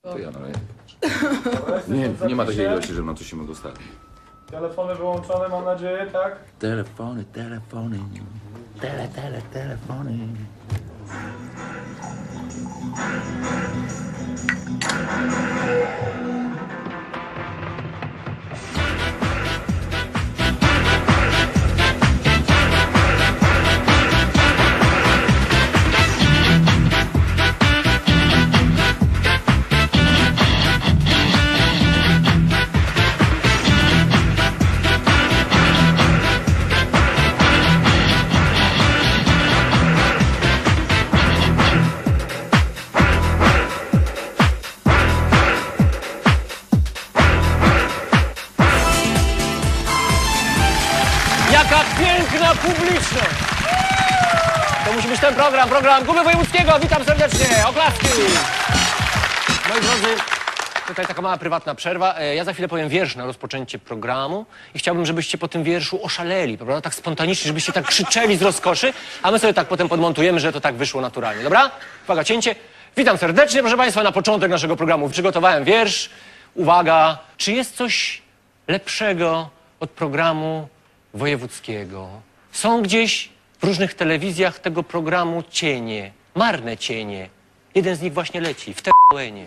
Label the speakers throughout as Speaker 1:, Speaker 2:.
Speaker 1: To ja naleję. Nie ma takiej ilości, żeby na coś się mogło stać.
Speaker 2: Telefony wyłączone, mam nadzieję, tak?
Speaker 1: Telefony. Telefony.
Speaker 3: Jaka piękna publiczność! To musi być ten program Klubu Wojewódzkiego. Witam serdecznie, oklaski! Moi drodzy, tutaj taka mała prywatna przerwa. Ja za chwilę powiem wiersz na rozpoczęcie programu i chciałbym, żebyście po tym wierszu oszaleli, prawda? Tak spontanicznie, żebyście tak krzyczeli z rozkoszy, a my sobie tak potem podmontujemy, że to tak wyszło naturalnie, dobra? Uwaga, cięcie. Witam serdecznie, proszę Państwa, na początek naszego programu przygotowałem wiersz. Uwaga, czy jest coś lepszego od programu wojewódzkiego? Są gdzieś w różnych telewizjach tego programu cienie, marne cienie. Jeden z nich właśnie leci, w TVN-ie.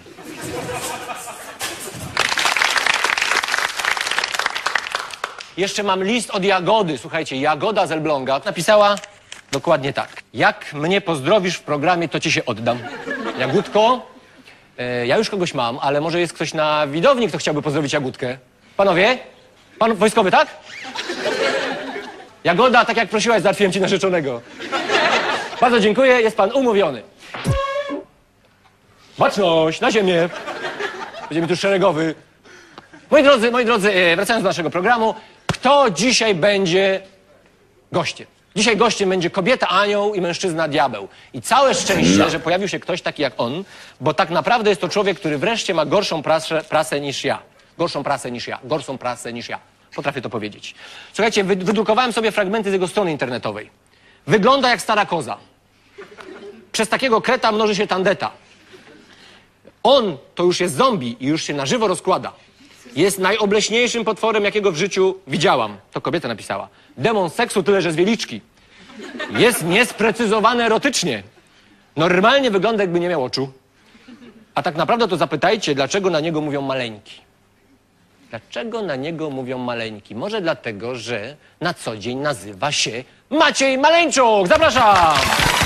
Speaker 3: Jeszcze mam list od Jagody. Słuchajcie, Jagoda z Elbląga napisała dokładnie tak. Jak mnie pozdrowisz w programie, to ci się oddam. Jagódko, ja już kogoś mam, ale może jest ktoś na widowni, kto chciałby pozdrowić Jagódkę? Panowie? Pan wojskowy, tak? Jagoda, tak jak prosiłaś, załatwiłem ci narzeczonego. Bardzo dziękuję, jest pan umówiony. Baczność, na ziemię. Będziemy tu szeregowy. Moi drodzy, wracając do naszego programu, kto dzisiaj będzie gościem? Dzisiaj gościem będzie kobieta anioł i mężczyzna diabeł. I całe szczęście, że pojawił się ktoś taki jak on, bo tak naprawdę jest to człowiek, który wreszcie ma gorszą prasę niż ja. Gorszą prasę niż ja. Potrafię to powiedzieć. Słuchajcie, wydrukowałem sobie fragmenty z jego strony internetowej. Wygląda jak stara koza. Przez takiego kreta mnoży się tandeta. On to już jest zombie i już się na żywo rozkłada. Jest najobleśniejszym potworem, jakiego w życiu widziałam. To kobieta napisała. Demon seksu, tyle że z wieliczki. Jest niesprecyzowany erotycznie. Normalnie wygląda, jakby nie miał oczu. A tak naprawdę to zapytajcie, dlaczego na niego mówią maleńki. Dlaczego na niego mówią maleńki? Może dlatego, że na co dzień nazywa się Maciej Maleńczuk. Zapraszam!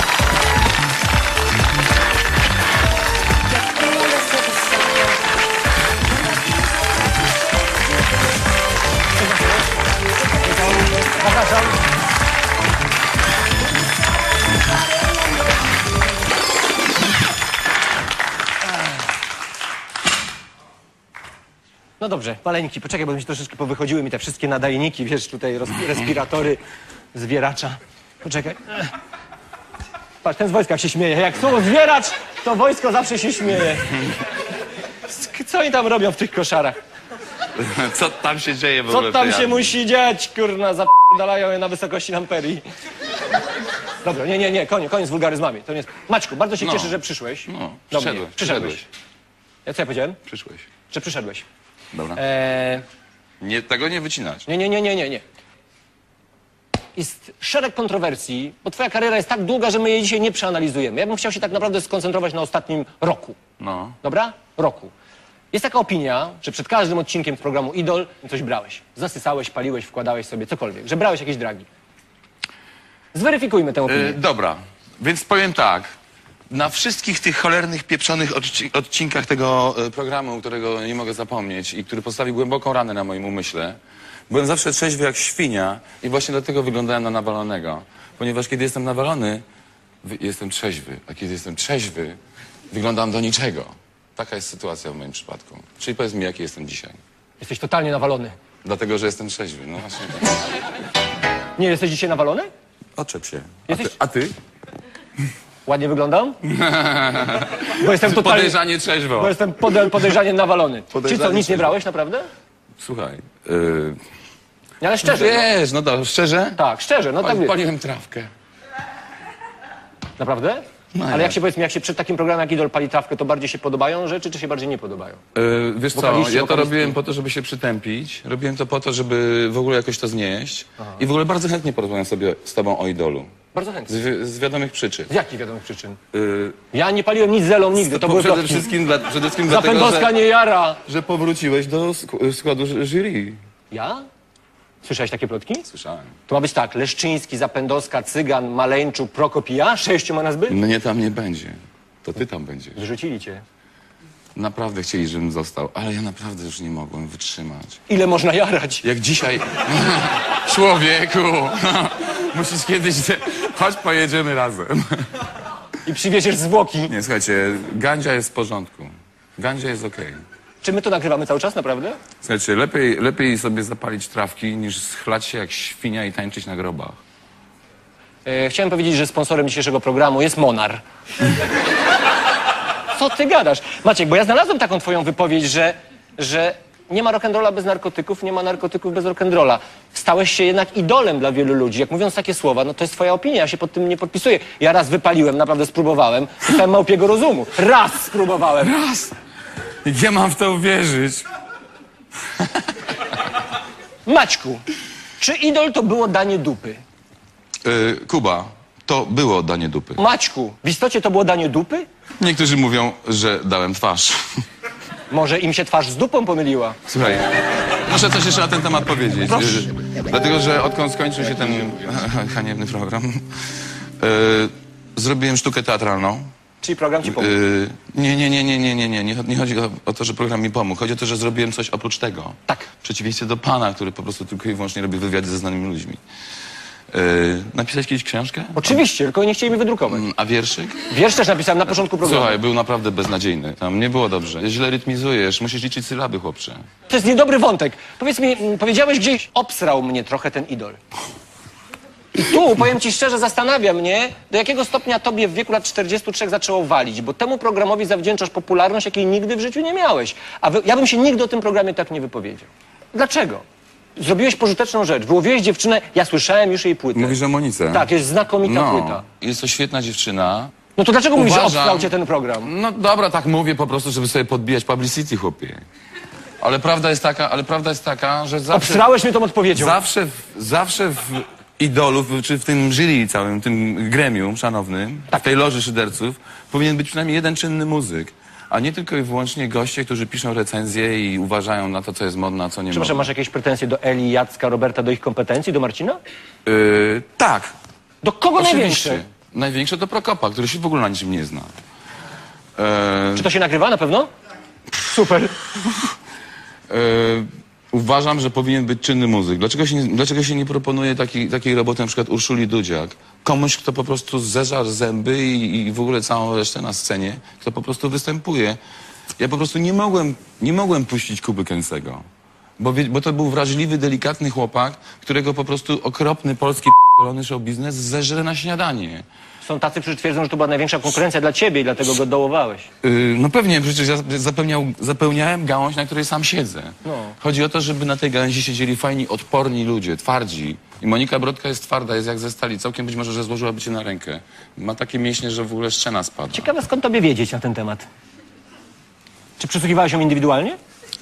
Speaker 3: Zapraszam. No dobrze, maleńki, poczekaj, bo mi się troszeczkę powychodziły mi te wszystkie nadajniki, wiesz, tutaj respiratory, zwieracza. Poczekaj. Patrz, ten z wojska się śmieje. Jak słowo zwieracz, to wojsko zawsze się śmieje. Co oni tam robią w tych koszarach?
Speaker 1: Co tam się dzieje w ogóle?
Speaker 3: Co tam się musi dziać, kurna, zapierdalają je na wysokości Namperii. Dobra, nie, koniec z wulgaryzmami. To nie jest... Maćku, bardzo się cieszę, że przyszłeś.
Speaker 1: No,
Speaker 3: Przyszedłeś. Ja co ja powiedziałem?
Speaker 1: Przyszłeś.
Speaker 3: Że przyszedłeś.
Speaker 1: Dobra. Tego nie wycinać.
Speaker 3: Nie. Jest szereg kontrowersji, bo twoja kariera jest tak długa, że my jej dzisiaj nie przeanalizujemy. Ja bym chciał się tak naprawdę skoncentrować na ostatnim roku.
Speaker 1: No.
Speaker 3: Dobra? Roku. Jest taka opinia, że przed każdym odcinkiem programu Idol coś brałeś. Zasysałeś, paliłeś, wkładałeś sobie cokolwiek. Że brałeś jakieś dragi. Zweryfikujmy tę opinię.
Speaker 1: Dobra, więc powiem tak. Na wszystkich tych cholernych, pieprzonych odcinkach tego programu, którego nie mogę zapomnieć i który postawił głęboką ranę na moim umyśle, byłem zawsze trzeźwy jak świnia i właśnie dlatego wyglądałem na nawalonego. Ponieważ kiedy jestem nawalony, jestem trzeźwy, a kiedy jestem trzeźwy, wyglądam do niczego. Taka jest sytuacja w moim przypadku. Czyli powiedz mi, jaki jestem dzisiaj.
Speaker 3: Jesteś totalnie nawalony.
Speaker 1: Dlatego, że jestem trzeźwy, no właśnie.
Speaker 3: Nie jesteś dzisiaj nawalony?
Speaker 1: Oczep się.
Speaker 3: Jesteś...
Speaker 1: A ty?
Speaker 3: Ładnie wyglądam? Bo jestem totalnie...
Speaker 1: Podejrzanie trzeźwo.
Speaker 3: Bo jestem podejrzanie nawalony. Czy co, nic nie brałeś naprawdę?
Speaker 1: Słuchaj,
Speaker 3: Nie, ale szczerze.
Speaker 1: wiesz, no to szczerze?
Speaker 3: Tak, szczerze, no tak wiesz.
Speaker 1: Paliłem trawkę.
Speaker 3: Naprawdę?
Speaker 1: No
Speaker 3: Ale jak się, powiedzmy, jak się przed takim programem jak Idol pali trawkę, to bardziej się podobają rzeczy, czy się bardziej nie podobają?
Speaker 1: Wiesz co,
Speaker 3: Wokaliści,
Speaker 1: ja to
Speaker 3: wokalisty.
Speaker 1: robiłem po to, żeby się przytępić. Robiłem to po to, żeby w ogóle jakoś to znieść. I w ogóle bardzo chętnie porozmawiam sobie z tobą o Idolu.
Speaker 3: Bardzo chętnie.
Speaker 1: Z wiadomych przyczyn.
Speaker 3: Z jakich wiadomych przyczyn? Ja nie paliłem nic z Elą nigdy, to były
Speaker 1: przede
Speaker 3: plotki.
Speaker 1: wszystkim dlatego,
Speaker 3: Zapędowska nie jara.
Speaker 1: że powróciłeś do składu jury.
Speaker 3: Ja? Słyszałeś takie plotki?
Speaker 1: Słyszałem.
Speaker 3: To ma być tak, Leszczyński, Zapędowska, Cygan, Maleńczuk, Prokop i ja? 6 ma nas być?
Speaker 1: Mnie tam nie będzie. To ty tam będziesz.
Speaker 3: Wyrzucili cię.
Speaker 1: Naprawdę chcieli, żebym został, ale ja naprawdę już nie mogłem wytrzymać.
Speaker 3: Ile można jarać?
Speaker 1: Jak dzisiaj... Człowieku! Musisz kiedyś... Chodź, pojedziemy razem.
Speaker 3: I przywieziesz zwłoki.
Speaker 1: Nie, słuchajcie, gandzia jest w porządku. Gandzia jest okej.
Speaker 3: Czy my to nagrywamy cały czas, naprawdę?
Speaker 1: Słuchajcie, lepiej sobie zapalić trawki, niż schlać się jak świnia i tańczyć na grobach.
Speaker 3: Chciałem powiedzieć, że sponsorem dzisiejszego programu jest Monar. Co ty gadasz? Maciek, bo ja znalazłem taką twoją wypowiedź, że nie ma rock'n'rolla bez narkotyków, nie ma narkotyków bez rock'n'rolla. Stałeś się jednak idolem dla wielu ludzi. Jak mówiąc takie słowa, no to jest twoja opinia, ja się pod tym nie podpisuję. Ja raz wypaliłem, naprawdę spróbowałem, dostałem małpiego rozumu. Raz spróbowałem.
Speaker 1: Raz! Ja mam w to uwierzyć.
Speaker 3: Maćku, czy idol to było danie dupy?
Speaker 1: Kuba, to było danie dupy.
Speaker 3: Maćku, w istocie to było danie dupy?
Speaker 1: Niektórzy mówią, że dałem twarz.
Speaker 3: Może im się twarz z dupą pomyliła?
Speaker 1: Słuchaj, muszę coś jeszcze na ten temat powiedzieć.
Speaker 3: Proszę.
Speaker 1: Dlatego, że odkąd skończył się ten haniebny program, zrobiłem sztukę teatralną.
Speaker 3: Czyli program ci pomógł.
Speaker 1: Nie chodzi o to, że program mi pomógł. Chodzi o to, że zrobiłem coś oprócz tego.
Speaker 3: Tak.
Speaker 1: W przeciwieństwie do pana, który po prostu tylko i wyłącznie robi wywiady ze znanymi ludźmi. Napisałeś kiedyś książkę?
Speaker 3: Oczywiście, tylko nie chcieli mi wydrukować.
Speaker 1: A wierszyk?
Speaker 3: Wiersz też napisałem na początku programu.
Speaker 1: Słuchaj, był naprawdę beznadziejny. Tam nie było dobrze. Źle rytmizujesz, musisz liczyć sylaby, chłopcze.
Speaker 3: To jest niedobry wątek. Powiedz mi, powiedziałeś gdzieś, obsrał mnie trochę ten idol. I tu, powiem ci szczerze, zastanawia mnie, do jakiego stopnia tobie w wieku lat 43 zaczęło walić, bo temu programowi zawdzięczasz popularność, jakiej nigdy w życiu nie miałeś. Ja bym się nigdy o tym programie tak nie wypowiedział. Dlaczego? Zrobiłeś pożyteczną rzecz, wyłowiłeś dziewczynę, ja słyszałem już jej płytę.
Speaker 1: Mówisz o Monice?
Speaker 3: Tak, jest znakomita płyta.
Speaker 1: Jest to świetna dziewczyna.
Speaker 3: No to dlaczego mówisz, że
Speaker 1: Uważam-
Speaker 3: obsrał cię ten program?
Speaker 1: No dobra, tak mówię po prostu, żeby sobie podbijać publicity, chłopie. Ale prawda jest taka, że zawsze...
Speaker 3: Obsrałeś mnie tą odpowiedzią.
Speaker 1: Zawsze w Idolu, czy w tym jury całym, tym gremium szanownym, w tej loży szyderców, powinien być przynajmniej jeden czynny muzyk. A nie tylko i wyłącznie goście, którzy piszą recenzje i uważają na to, co jest modne, a co nie
Speaker 3: Przepraszam,
Speaker 1: modne.
Speaker 3: masz jakieś pretensje do Eli, Jacka, Roberta, do ich kompetencji, do Marcina?
Speaker 1: Tak,
Speaker 3: Do kogo
Speaker 1: oczywiście.
Speaker 3: największe?
Speaker 1: Największe to Prokopa, który się w ogóle na niczym nie zna.
Speaker 3: Czy to się nagrywa na pewno? Super.
Speaker 1: Uważam, że powinien być czynny muzyk. Dlaczego się nie proponuje takiej roboty na przykład Urszuli Dudziak? Komuś, kto po prostu zeżarł zęby i w ogóle całą resztę na scenie, kto po prostu występuje. Ja po prostu nie mogłem puścić Kuby Kęsego. Bo to był wrażliwy, delikatny chłopak, którego po prostu okropny polski p***lony show biznes zeżre na śniadanie.
Speaker 3: Są tacy, którzy twierdzą, że to była największa konkurencja dla ciebie i dlatego go dołowałeś.
Speaker 1: No pewnie, przecież ja zapełniałem gałąź, na której sam siedzę.
Speaker 3: No.
Speaker 1: Chodzi o to, żeby na tej gałęzi siedzieli fajni, odporni ludzie, twardzi. I Monika Brodka jest twarda, jest jak ze stali. Całkiem być może, że złożyłaby cię na rękę. Ma takie mięśnie, że w ogóle szczena spada.
Speaker 3: Ciekawe, skąd tobie wiedzieć na ten temat. Czy przysłuchiwałeś ją indywidualnie?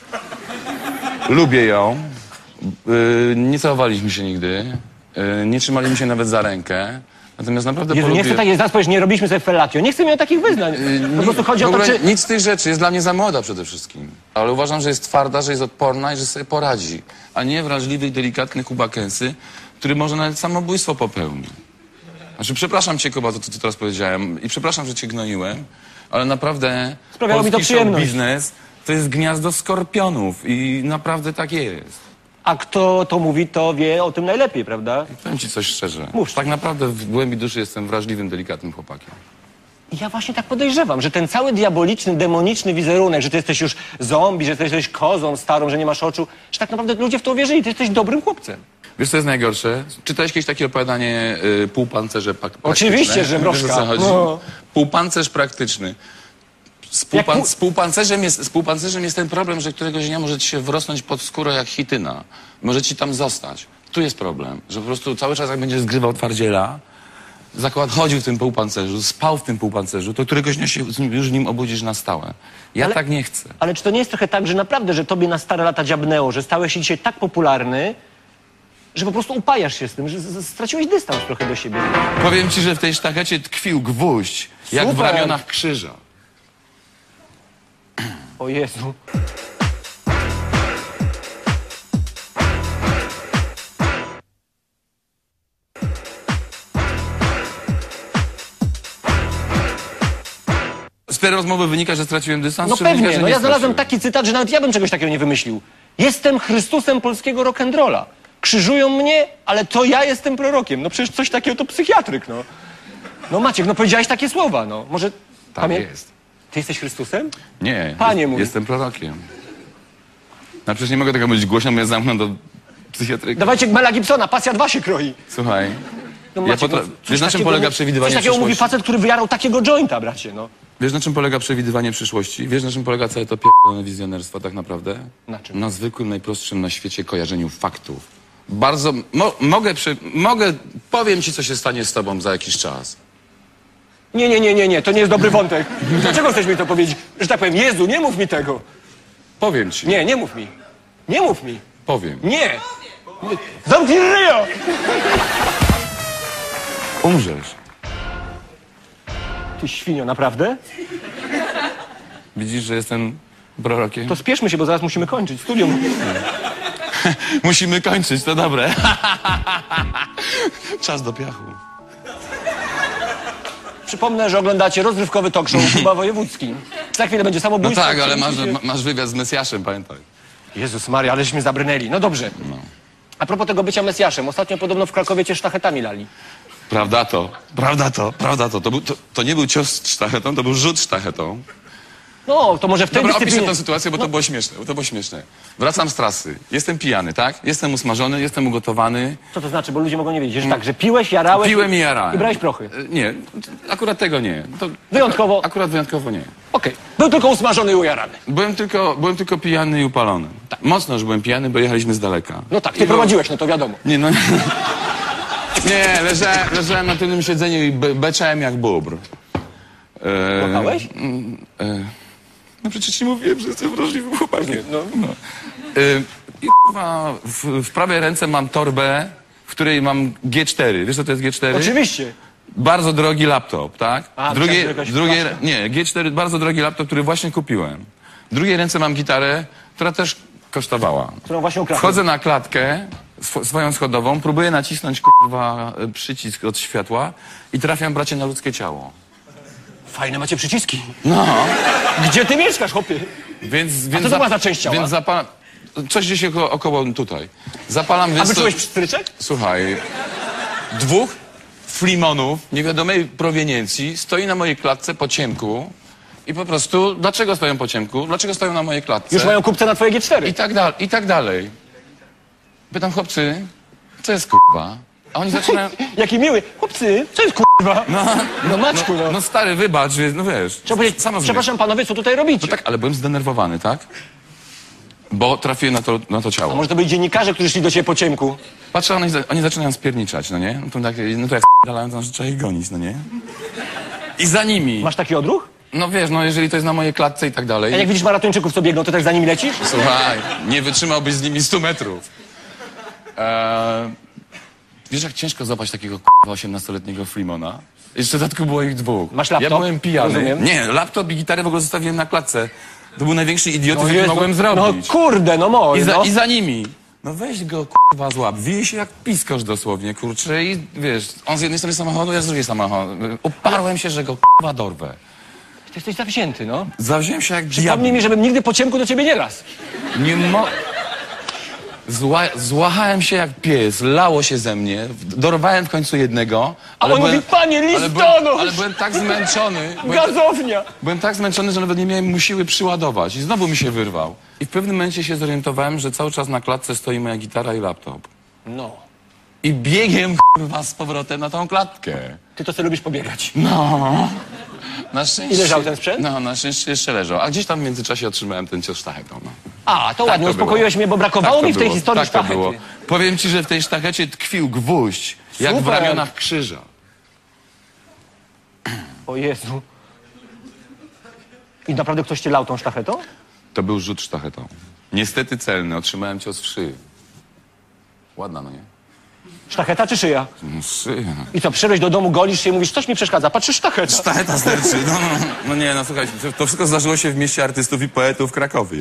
Speaker 1: Lubię ją. Nie całowaliśmy się nigdy. Nie trzymaliśmy się nawet za rękę. Natomiast naprawdę
Speaker 3: Jezu, nie
Speaker 1: polubię...
Speaker 3: chcę takich, zaraz powiesz, nie robiliśmy sobie fellatio. Nie chcę mieć takich wyznań. Po prostu chodzi
Speaker 1: w
Speaker 3: o to,
Speaker 1: ogóle
Speaker 3: czy...
Speaker 1: nic z tych rzeczy. Jest dla mnie za młoda przede wszystkim. Ale uważam, że jest twarda, że jest odporna i że sobie poradzi. A nie wrażliwy i delikatny Kuba Kęsy, który może nawet samobójstwo popełni. Znaczy, przepraszam cię, Kuba, za to, co teraz powiedziałem. I przepraszam, że cię gnoiłem. Ale naprawdę
Speaker 3: Sprawiało mi to
Speaker 1: polski show
Speaker 3: przyjemność.
Speaker 1: biznes to jest gniazdo skorpionów. I naprawdę tak jest.
Speaker 3: A kto to mówi, to wie o tym najlepiej, prawda?
Speaker 1: Powiem ci coś szczerze.
Speaker 3: Mów.
Speaker 1: Tak naprawdę w głębi duszy jestem wrażliwym, delikatnym chłopakiem.
Speaker 3: I ja właśnie tak podejrzewam, że ten cały diaboliczny, demoniczny wizerunek, że ty jesteś już zombie, że ty jesteś kozą starą, że nie masz oczu, że tak naprawdę ludzie w to uwierzyli. Ty jesteś dobrym chłopcem.
Speaker 1: Wiesz, co jest najgorsze? Czytałeś kiedyś takie opowiadanie Półpancerze praktyczne?
Speaker 3: Oczywiście, że mrożka.
Speaker 1: Wiesz, o co chodzi?
Speaker 3: No.
Speaker 1: Półpancerz praktyczny. Z półpancerzem jest ten problem, że któregoś dnia może ci się wrosnąć pod skórę jak chityna. Może ci tam zostać. Tu jest problem, że po prostu cały czas jak będziesz zgrywał twardziela, chodził w tym półpancerzu, spał w tym półpancerzu, to któregoś dnia się już w nim obudzisz na stałe. Ja
Speaker 3: Ale-
Speaker 1: tak nie chcę.
Speaker 3: Ale czy to nie jest trochę tak, że naprawdę, że tobie na stare lata dziabnęło, że stałeś się dzisiaj tak popularny, że po prostu upajasz się z tym, że straciłeś dystans trochę do siebie?
Speaker 1: Powiem ci, że w tej sztachecie tkwił gwóźdź, jak w
Speaker 3: Super.
Speaker 1: ramionach krzyża.
Speaker 3: O Jezu.
Speaker 1: Z tej rozmowy wynika, że straciłem dystans?
Speaker 3: No
Speaker 1: czy wynika,
Speaker 3: pewnie,
Speaker 1: że
Speaker 3: no
Speaker 1: nie
Speaker 3: ja znalazłem
Speaker 1: straciłem?
Speaker 3: taki cytat, że nawet ja bym czegoś takiego nie wymyślił. Jestem Chrystusem polskiego rock'n'rolla. Krzyżują mnie, ale to ja jestem prorokiem. No przecież coś takiego to psychiatryk, no. No Maciek, no powiedziałeś takie słowa, no. Może...
Speaker 1: Tak jest.
Speaker 3: Ty jesteś Chrystusem?
Speaker 1: Nie,
Speaker 3: Panie mój.
Speaker 1: jestem prorokiem. No przecież nie mogę tego mówić głośno, bo mnie zamkną do psychiatryka.
Speaker 3: Dawajcie Mela Gibsona, Pasja 2 się kroi.
Speaker 1: Słuchaj,
Speaker 3: No
Speaker 1: ja
Speaker 3: Maciek, no, coś
Speaker 1: wiesz na czym
Speaker 3: takiego
Speaker 1: polega
Speaker 3: mówi-
Speaker 1: przewidywanie
Speaker 3: Coś takiego mówi
Speaker 1: przyszłości?
Speaker 3: facet, który wyjarał takiego jointa, bracie, no.
Speaker 1: Wiesz na czym polega przewidywanie przyszłości? Wiesz na czym polega całe to pierdolone wizjonerstwo tak naprawdę?
Speaker 3: Na czym?
Speaker 1: Na zwykłym, najprostszym na świecie kojarzeniu faktów. Bardzo... Powiem ci, co się stanie z tobą za jakiś czas.
Speaker 3: Nie, to nie jest dobry wątek. Dlaczego chcesz mi to powiedzieć? Że tak powiem, Jezu, nie mów mi tego.
Speaker 1: Powiem ci.
Speaker 3: Nie mów mi. Nie mów mi.
Speaker 1: Powiem.
Speaker 3: Nie. Zamknij ryjo!
Speaker 1: Umrzesz.
Speaker 3: Ty świnio, naprawdę?
Speaker 1: Widzisz, że jestem prorokiem?
Speaker 3: To spieszmy się, bo zaraz musimy kończyć. Studium.
Speaker 1: Musimy kończyć, to dobre. Czas do piachu.
Speaker 3: Przypomnę, że oglądacie rozrywkowy talk show Kuba Wojewódzki. Za chwilę będzie
Speaker 1: No
Speaker 3: samobójstwo.
Speaker 1: tak, ale
Speaker 3: Musicie-
Speaker 1: masz wywiad z Mesjaszem, pamiętaj.
Speaker 3: Jezus Maria, aleśmy zabrnęli. No dobrze. A propos tego bycia Mesjaszem. Ostatnio podobno w Krakowie cię sztachetami lali.
Speaker 1: Prawda to. To nie był cios sztachetą, to był rzut sztachetą.
Speaker 3: No, to może w tej
Speaker 1: Dobra, opiszę
Speaker 3: dyscyplinie...
Speaker 1: tę sytuację, bo to było śmieszne, Wracam z trasy. Jestem pijany, tak? Jestem usmażony, jestem ugotowany.
Speaker 3: Co to znaczy? Bo ludzie mogą nie wiedzieć, że tak, że piłeś, jarałeś...
Speaker 1: Piłem i jarałem.
Speaker 3: I brałeś prochy.
Speaker 1: Nie, akurat tego nie. To,
Speaker 3: Wyjątkowo...
Speaker 1: Akurat wyjątkowo nie.
Speaker 3: Okej. Był tylko usmażony i ujarany.
Speaker 1: Byłem tylko pijany i upalony. Mocno już byłem pijany, bo jechaliśmy z daleka.
Speaker 3: No tak, ty prowadziłeś, no to wiadomo.
Speaker 1: Nie, no... Nie, leżałem na tylnym siedzeniu i beczałem jak bóbr.
Speaker 3: Płakałeś?
Speaker 1: No przecież ci mówiłem, że jestem wrażliwym chłopakiem.
Speaker 3: No.
Speaker 1: I kurwa, w prawej ręce mam torbę, w której mam G4. Wiesz co to jest G4?
Speaker 3: Oczywiście.
Speaker 1: Bardzo drogi laptop, tak?
Speaker 3: A,
Speaker 1: w drugiej,
Speaker 3: myślałem, że
Speaker 1: w drugiej,
Speaker 3: jakaś
Speaker 1: nie, G4, bardzo drogi laptop, który właśnie kupiłem. W drugiej ręce mam gitarę, która też kosztowała.
Speaker 3: Którą właśnie ukradłem.
Speaker 1: Wchodzę na klatkę swoją schodową, próbuję nacisnąć kurwa przycisk od światła i trafiam, bracie, na ludzkie ciało.
Speaker 3: Fajne macie przyciski.
Speaker 1: No.
Speaker 3: Gdzie ty mieszkasz, chłopie?
Speaker 1: Więc
Speaker 3: co to ma za część ciała?
Speaker 1: Więc zapalam... Coś gdzieś około tutaj. Zapalam,
Speaker 3: A
Speaker 1: więc...
Speaker 3: wyczułeś pstryczek?
Speaker 1: Słuchaj, dwóch flimonów niewiadomej proweniencji stoi na mojej klatce po ciemku i po prostu, dlaczego stoją po ciemku? Dlaczego stoją na mojej klatce?
Speaker 3: Już mają kupce na twoje G4.
Speaker 1: I tak dalej. Pytam, chłopcy, co jest kurwa? A oni zaczynają...
Speaker 3: Jaki miły. Chłopcy, co jest kurwa? No Maćku, no.
Speaker 1: No stary, wybacz, no wiesz.
Speaker 3: Trzeba powiedzieć,
Speaker 1: sam rozumiesz.
Speaker 3: przepraszam panowie, co tutaj robicie?
Speaker 1: Tak, ale byłem zdenerwowany, tak? Bo trafiłem na to ciało.
Speaker 3: A może to byli dziennikarze, którzy szli do ciebie po ciemku?
Speaker 1: Patrzę, oni zaczynają spierniczać, no nie? No to jak dalają, to trzeba ich gonić, no nie? I za nimi.
Speaker 3: Masz taki odruch?
Speaker 1: No wiesz, no jeżeli to jest na mojej klatce i tak dalej.
Speaker 3: A jak widzisz maratończyków, co biegną, to tak za nimi lecisz?
Speaker 1: Słuchaj, nie wytrzymałbyś z nimi 100 metrów. Wiesz, jak ciężko złapać takiego k***a 18-letniego Flimona? Jeszcze w dodatku było ich dwóch.
Speaker 3: Masz laptop?
Speaker 1: Ja byłem pijany.
Speaker 3: Rozumiem.
Speaker 1: Nie, laptop i gitarę w ogóle zostawiłem na klatce. To był największy idiotyzm,
Speaker 3: Jezu,
Speaker 1: jaki mogłem zrobić.
Speaker 3: No kurde, no moi, no.
Speaker 1: I za nimi. No weź go, k***wa, złap. Wije się jak piskosz dosłownie, kurczę. I wiesz, on z jednej strony samochodu, ja z drugiej samochodu. Uparłem się, że go k***wa dorwę.
Speaker 3: Ty jesteś zawzięty, no.
Speaker 1: Zawziąłem się jak
Speaker 3: Przypomnij
Speaker 1: diabeł.
Speaker 3: mi, żebym nigdy po ciemku do ciebie nie raz.
Speaker 1: Nie mo... Złachałem się jak pies, lało się ze mnie, dorwałem w końcu jednego.
Speaker 3: A on mówi, panie listonosz!
Speaker 1: Ale byłem tak zmęczony.
Speaker 3: Gazownia!
Speaker 1: Byłem tak zmęczony, że nawet nie miałem mu siły przyładować. I znowu mi się wyrwał. I w pewnym momencie się zorientowałem, że cały czas na klatce stoi moja gitara i laptop.
Speaker 3: No.
Speaker 1: I biegiem z powrotem na tą klatkę.
Speaker 3: Ty to sobie lubisz pobiegać.
Speaker 1: No. Na szczęście...
Speaker 3: I leżał ten sprzęt?
Speaker 1: No, na szczęście jeszcze leżał. A gdzieś tam w międzyczasie otrzymałem ten cios sztachetą. No.
Speaker 3: A, to ładnie,
Speaker 1: to
Speaker 3: uspokoiłeś
Speaker 1: było.
Speaker 3: mnie, bo brakowało
Speaker 1: Tak to
Speaker 3: mi w tej
Speaker 1: było,
Speaker 3: historii
Speaker 1: tak to
Speaker 3: sztachety.
Speaker 1: było. Powiem ci, że w tej sztachecie tkwił gwóźdź, jak w
Speaker 3: Super.
Speaker 1: ramionach krzyża.
Speaker 3: O Jezu. I naprawdę ktoś cię lał tą sztachetą?
Speaker 1: To był rzut sztachetą. Niestety celny, otrzymałem cios w szyję. Ładna, no nie?
Speaker 3: Sztacheta czy szyja?
Speaker 1: No, szyja.
Speaker 3: I co, przyszedłeś do domu, golisz się i mówisz, coś mi przeszkadza, patrzysz, sztacheta.
Speaker 1: Sztacheta sterczy. No nie, no słuchaj, to wszystko zdarzyło się w mieście artystów i poetów w Krakowie.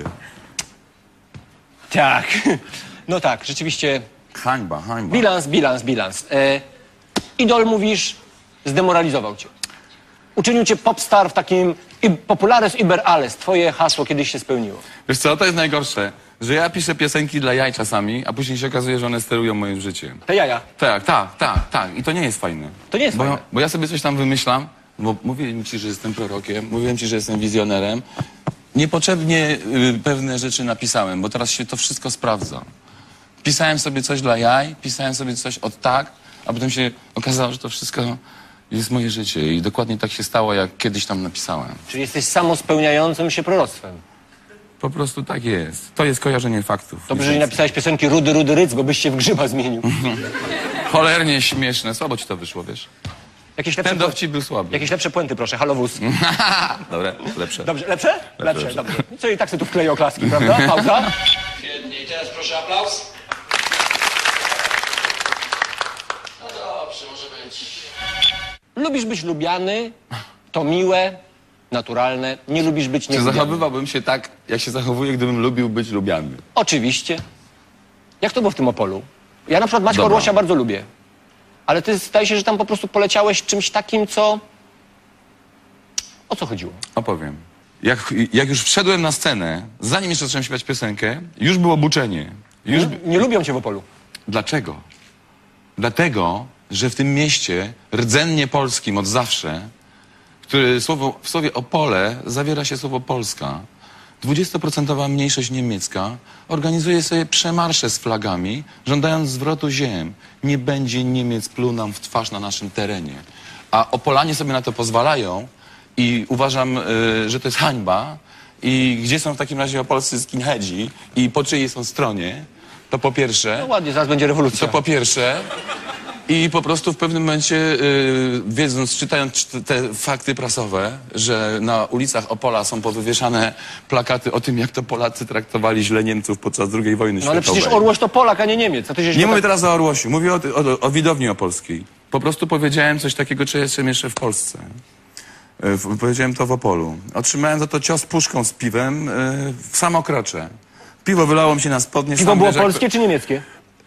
Speaker 3: Tak. No tak, rzeczywiście.
Speaker 1: Hańba, hańba.
Speaker 3: Bilans. Idol, mówisz, zdemoralizował cię. Uczynił cię popstar w takim populares über alles. Twoje hasło kiedyś się spełniło.
Speaker 1: Wiesz co, to jest najgorsze, że ja piszę piosenki dla jaj czasami, a później się okazuje, że one sterują moim życiem.
Speaker 3: Te jaja.
Speaker 1: Tak. I to nie jest fajne.
Speaker 3: To nie jest fajne.
Speaker 1: Bo ja sobie coś tam wymyślam, bo mówiłem ci, że jestem prorokiem, mówiłem ci, że jestem wizjonerem. Niepotrzebnie pewne rzeczy napisałem, bo teraz się to wszystko sprawdza. Pisałem sobie coś dla jaj, pisałem sobie coś od tak, a potem się okazało, że to wszystko jest moje życie i dokładnie tak się stało, jak kiedyś tam napisałem.
Speaker 3: Czyli jesteś samospełniającym się proroctwem.
Speaker 1: Po prostu tak jest. To jest kojarzenie faktów.
Speaker 3: Dobrze, że nie napisałeś piosenki Rudy Ryc, bo byś się w grzyba zmienił.
Speaker 1: Cholernie śmieszne. Słabo ci to wyszło, wiesz?
Speaker 3: Jakieś lepsze,
Speaker 1: Ten dowcip był słaby.
Speaker 3: jakieś lepsze puenty, proszę. Halo wóz.
Speaker 1: Dobra, lepsze.
Speaker 3: Dobrze, lepsze?
Speaker 1: Lepsze.
Speaker 3: Dobrze. Co i tak sobie tu wkleję oklaski, prawda? Pauza.
Speaker 4: Świetnie, i teraz proszę aplauz. No dobrze, może być.
Speaker 3: Lubisz być lubiany, to miłe, naturalne. Nie lubisz być
Speaker 1: Czy
Speaker 3: nielubiany.
Speaker 1: zachowywałbym się tak, jak się zachowuję, gdybym lubił być lubiany?
Speaker 3: Oczywiście. Jak to było w tym Opolu? Ja na przykład Maćka
Speaker 1: Dobra.
Speaker 3: Orłosia bardzo lubię. Ale ty zdaje się, że tam po prostu poleciałeś czymś takim, co... O co chodziło?
Speaker 1: Opowiem. Jak już wszedłem na scenę, zanim jeszcze zacząłem śpiewać piosenkę, już było buczenie.
Speaker 3: Nie lubią cię w Opolu.
Speaker 1: Dlaczego? Dlatego, że w tym mieście rdzennie polskim od zawsze, w słowie Opole zawiera się słowo Polska. 20% mniejszość niemiecka organizuje sobie przemarsze z flagami, żądając zwrotu ziem. Nie będzie Niemiec pluł nam w twarz na naszym terenie. A Opolanie sobie na to pozwalają i uważam, że to jest hańba. I gdzie są w takim razie opolscy skinheadzi i po czyjej są stronie, to po pierwsze...
Speaker 3: No ładnie, zaraz będzie rewolucja.
Speaker 1: To po pierwsze. I po prostu w pewnym momencie, wiedząc, czytając te fakty prasowe, że na ulicach Opola są powywieszane plakaty o tym, jak to Polacy traktowali źle Niemców podczas II wojny
Speaker 3: No ale
Speaker 1: światowej.
Speaker 3: przecież Orłoś to Polak, a nie Niemiec. A ty się
Speaker 1: Nie mówię teraz o Orłosiu, mówię o widowni opolskiej. Po prostu powiedziałem coś takiego, czy jestem jeszcze w Polsce. Powiedziałem to w Opolu. Otrzymałem za to cios puszką z piwem w samokrocze. Piwo wylało mi się na spodnie.
Speaker 3: Piwo
Speaker 1: sam
Speaker 3: było
Speaker 1: wiesz, jak
Speaker 3: polskie czy niemieckie?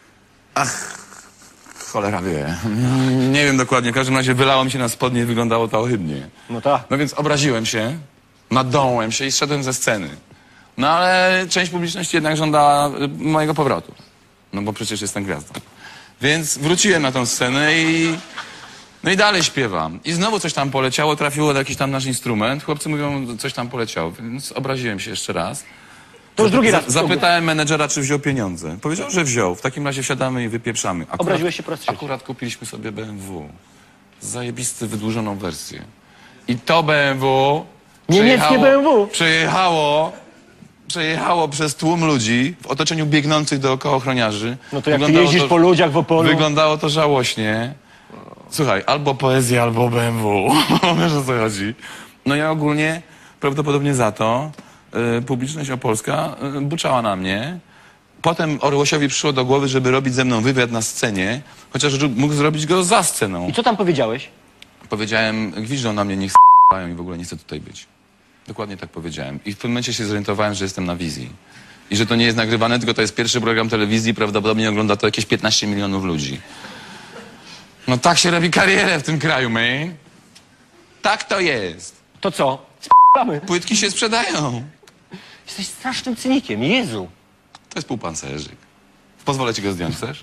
Speaker 1: Cholera wie. Nie wiem dokładnie. W każdym razie wylało mi się na spodnie i wyglądało to ohydnie.
Speaker 3: No tak.
Speaker 1: No więc obraziłem się, nadąłem się i zszedłem ze sceny. No ale część publiczności jednak żądała mojego powrotu. No bo przecież jestem gwiazdą. Więc wróciłem na tą scenę i... No i dalej śpiewam. I znowu coś tam poleciało, trafiło do jakiś tam nasz instrument. Chłopcy mówią, coś tam poleciało, więc obraziłem się jeszcze raz.
Speaker 3: To już drugi raz.
Speaker 1: Zapytałem menedżera, czy wziął pieniądze. Powiedział, że wziął. W takim razie wsiadamy i wypieprzamy.
Speaker 3: Obraziłeś się po raz trzeci.
Speaker 1: Akurat kupiliśmy sobie BMW. Zajebisty, wydłużoną wersję. I to BMW...
Speaker 3: Niemieckie BMW.
Speaker 1: Przejechało przez tłum ludzi w otoczeniu biegnących dookoła ochroniarzy.
Speaker 3: No to jak ty
Speaker 1: Wyglądało
Speaker 3: jeździsz po ludziach w Opolu...
Speaker 1: Wyglądało to żałośnie. Słuchaj, albo poezja, albo BMW. Wiesz, o co chodzi. No ja ogólnie, prawdopodobnie za to, publiczność opolska buczała na mnie. Potem Orłosiowi przyszło do głowy, żeby robić ze mną wywiad na scenie, chociaż mógł zrobić go za sceną.
Speaker 3: I co tam powiedziałeś?
Speaker 1: Powiedziałem, gwiżdżą na mnie, niech s***ają i w ogóle nie chcę tutaj być. Dokładnie tak powiedziałem. I w pewnym momencie się zorientowałem, że jestem na wizji. I że to nie jest nagrywane, tylko to jest pierwszy program telewizji, prawdopodobnie ogląda to jakieś 15 milionów ludzi. No tak się robi karierę w tym kraju, man. Tak to jest.
Speaker 3: To co? Sp***amy.
Speaker 1: Płytki się sprzedają.
Speaker 3: Jesteś strasznym cynikiem, Jezu.
Speaker 1: To jest półpancerzyk. Pozwolę ci go zdjąć, chcesz?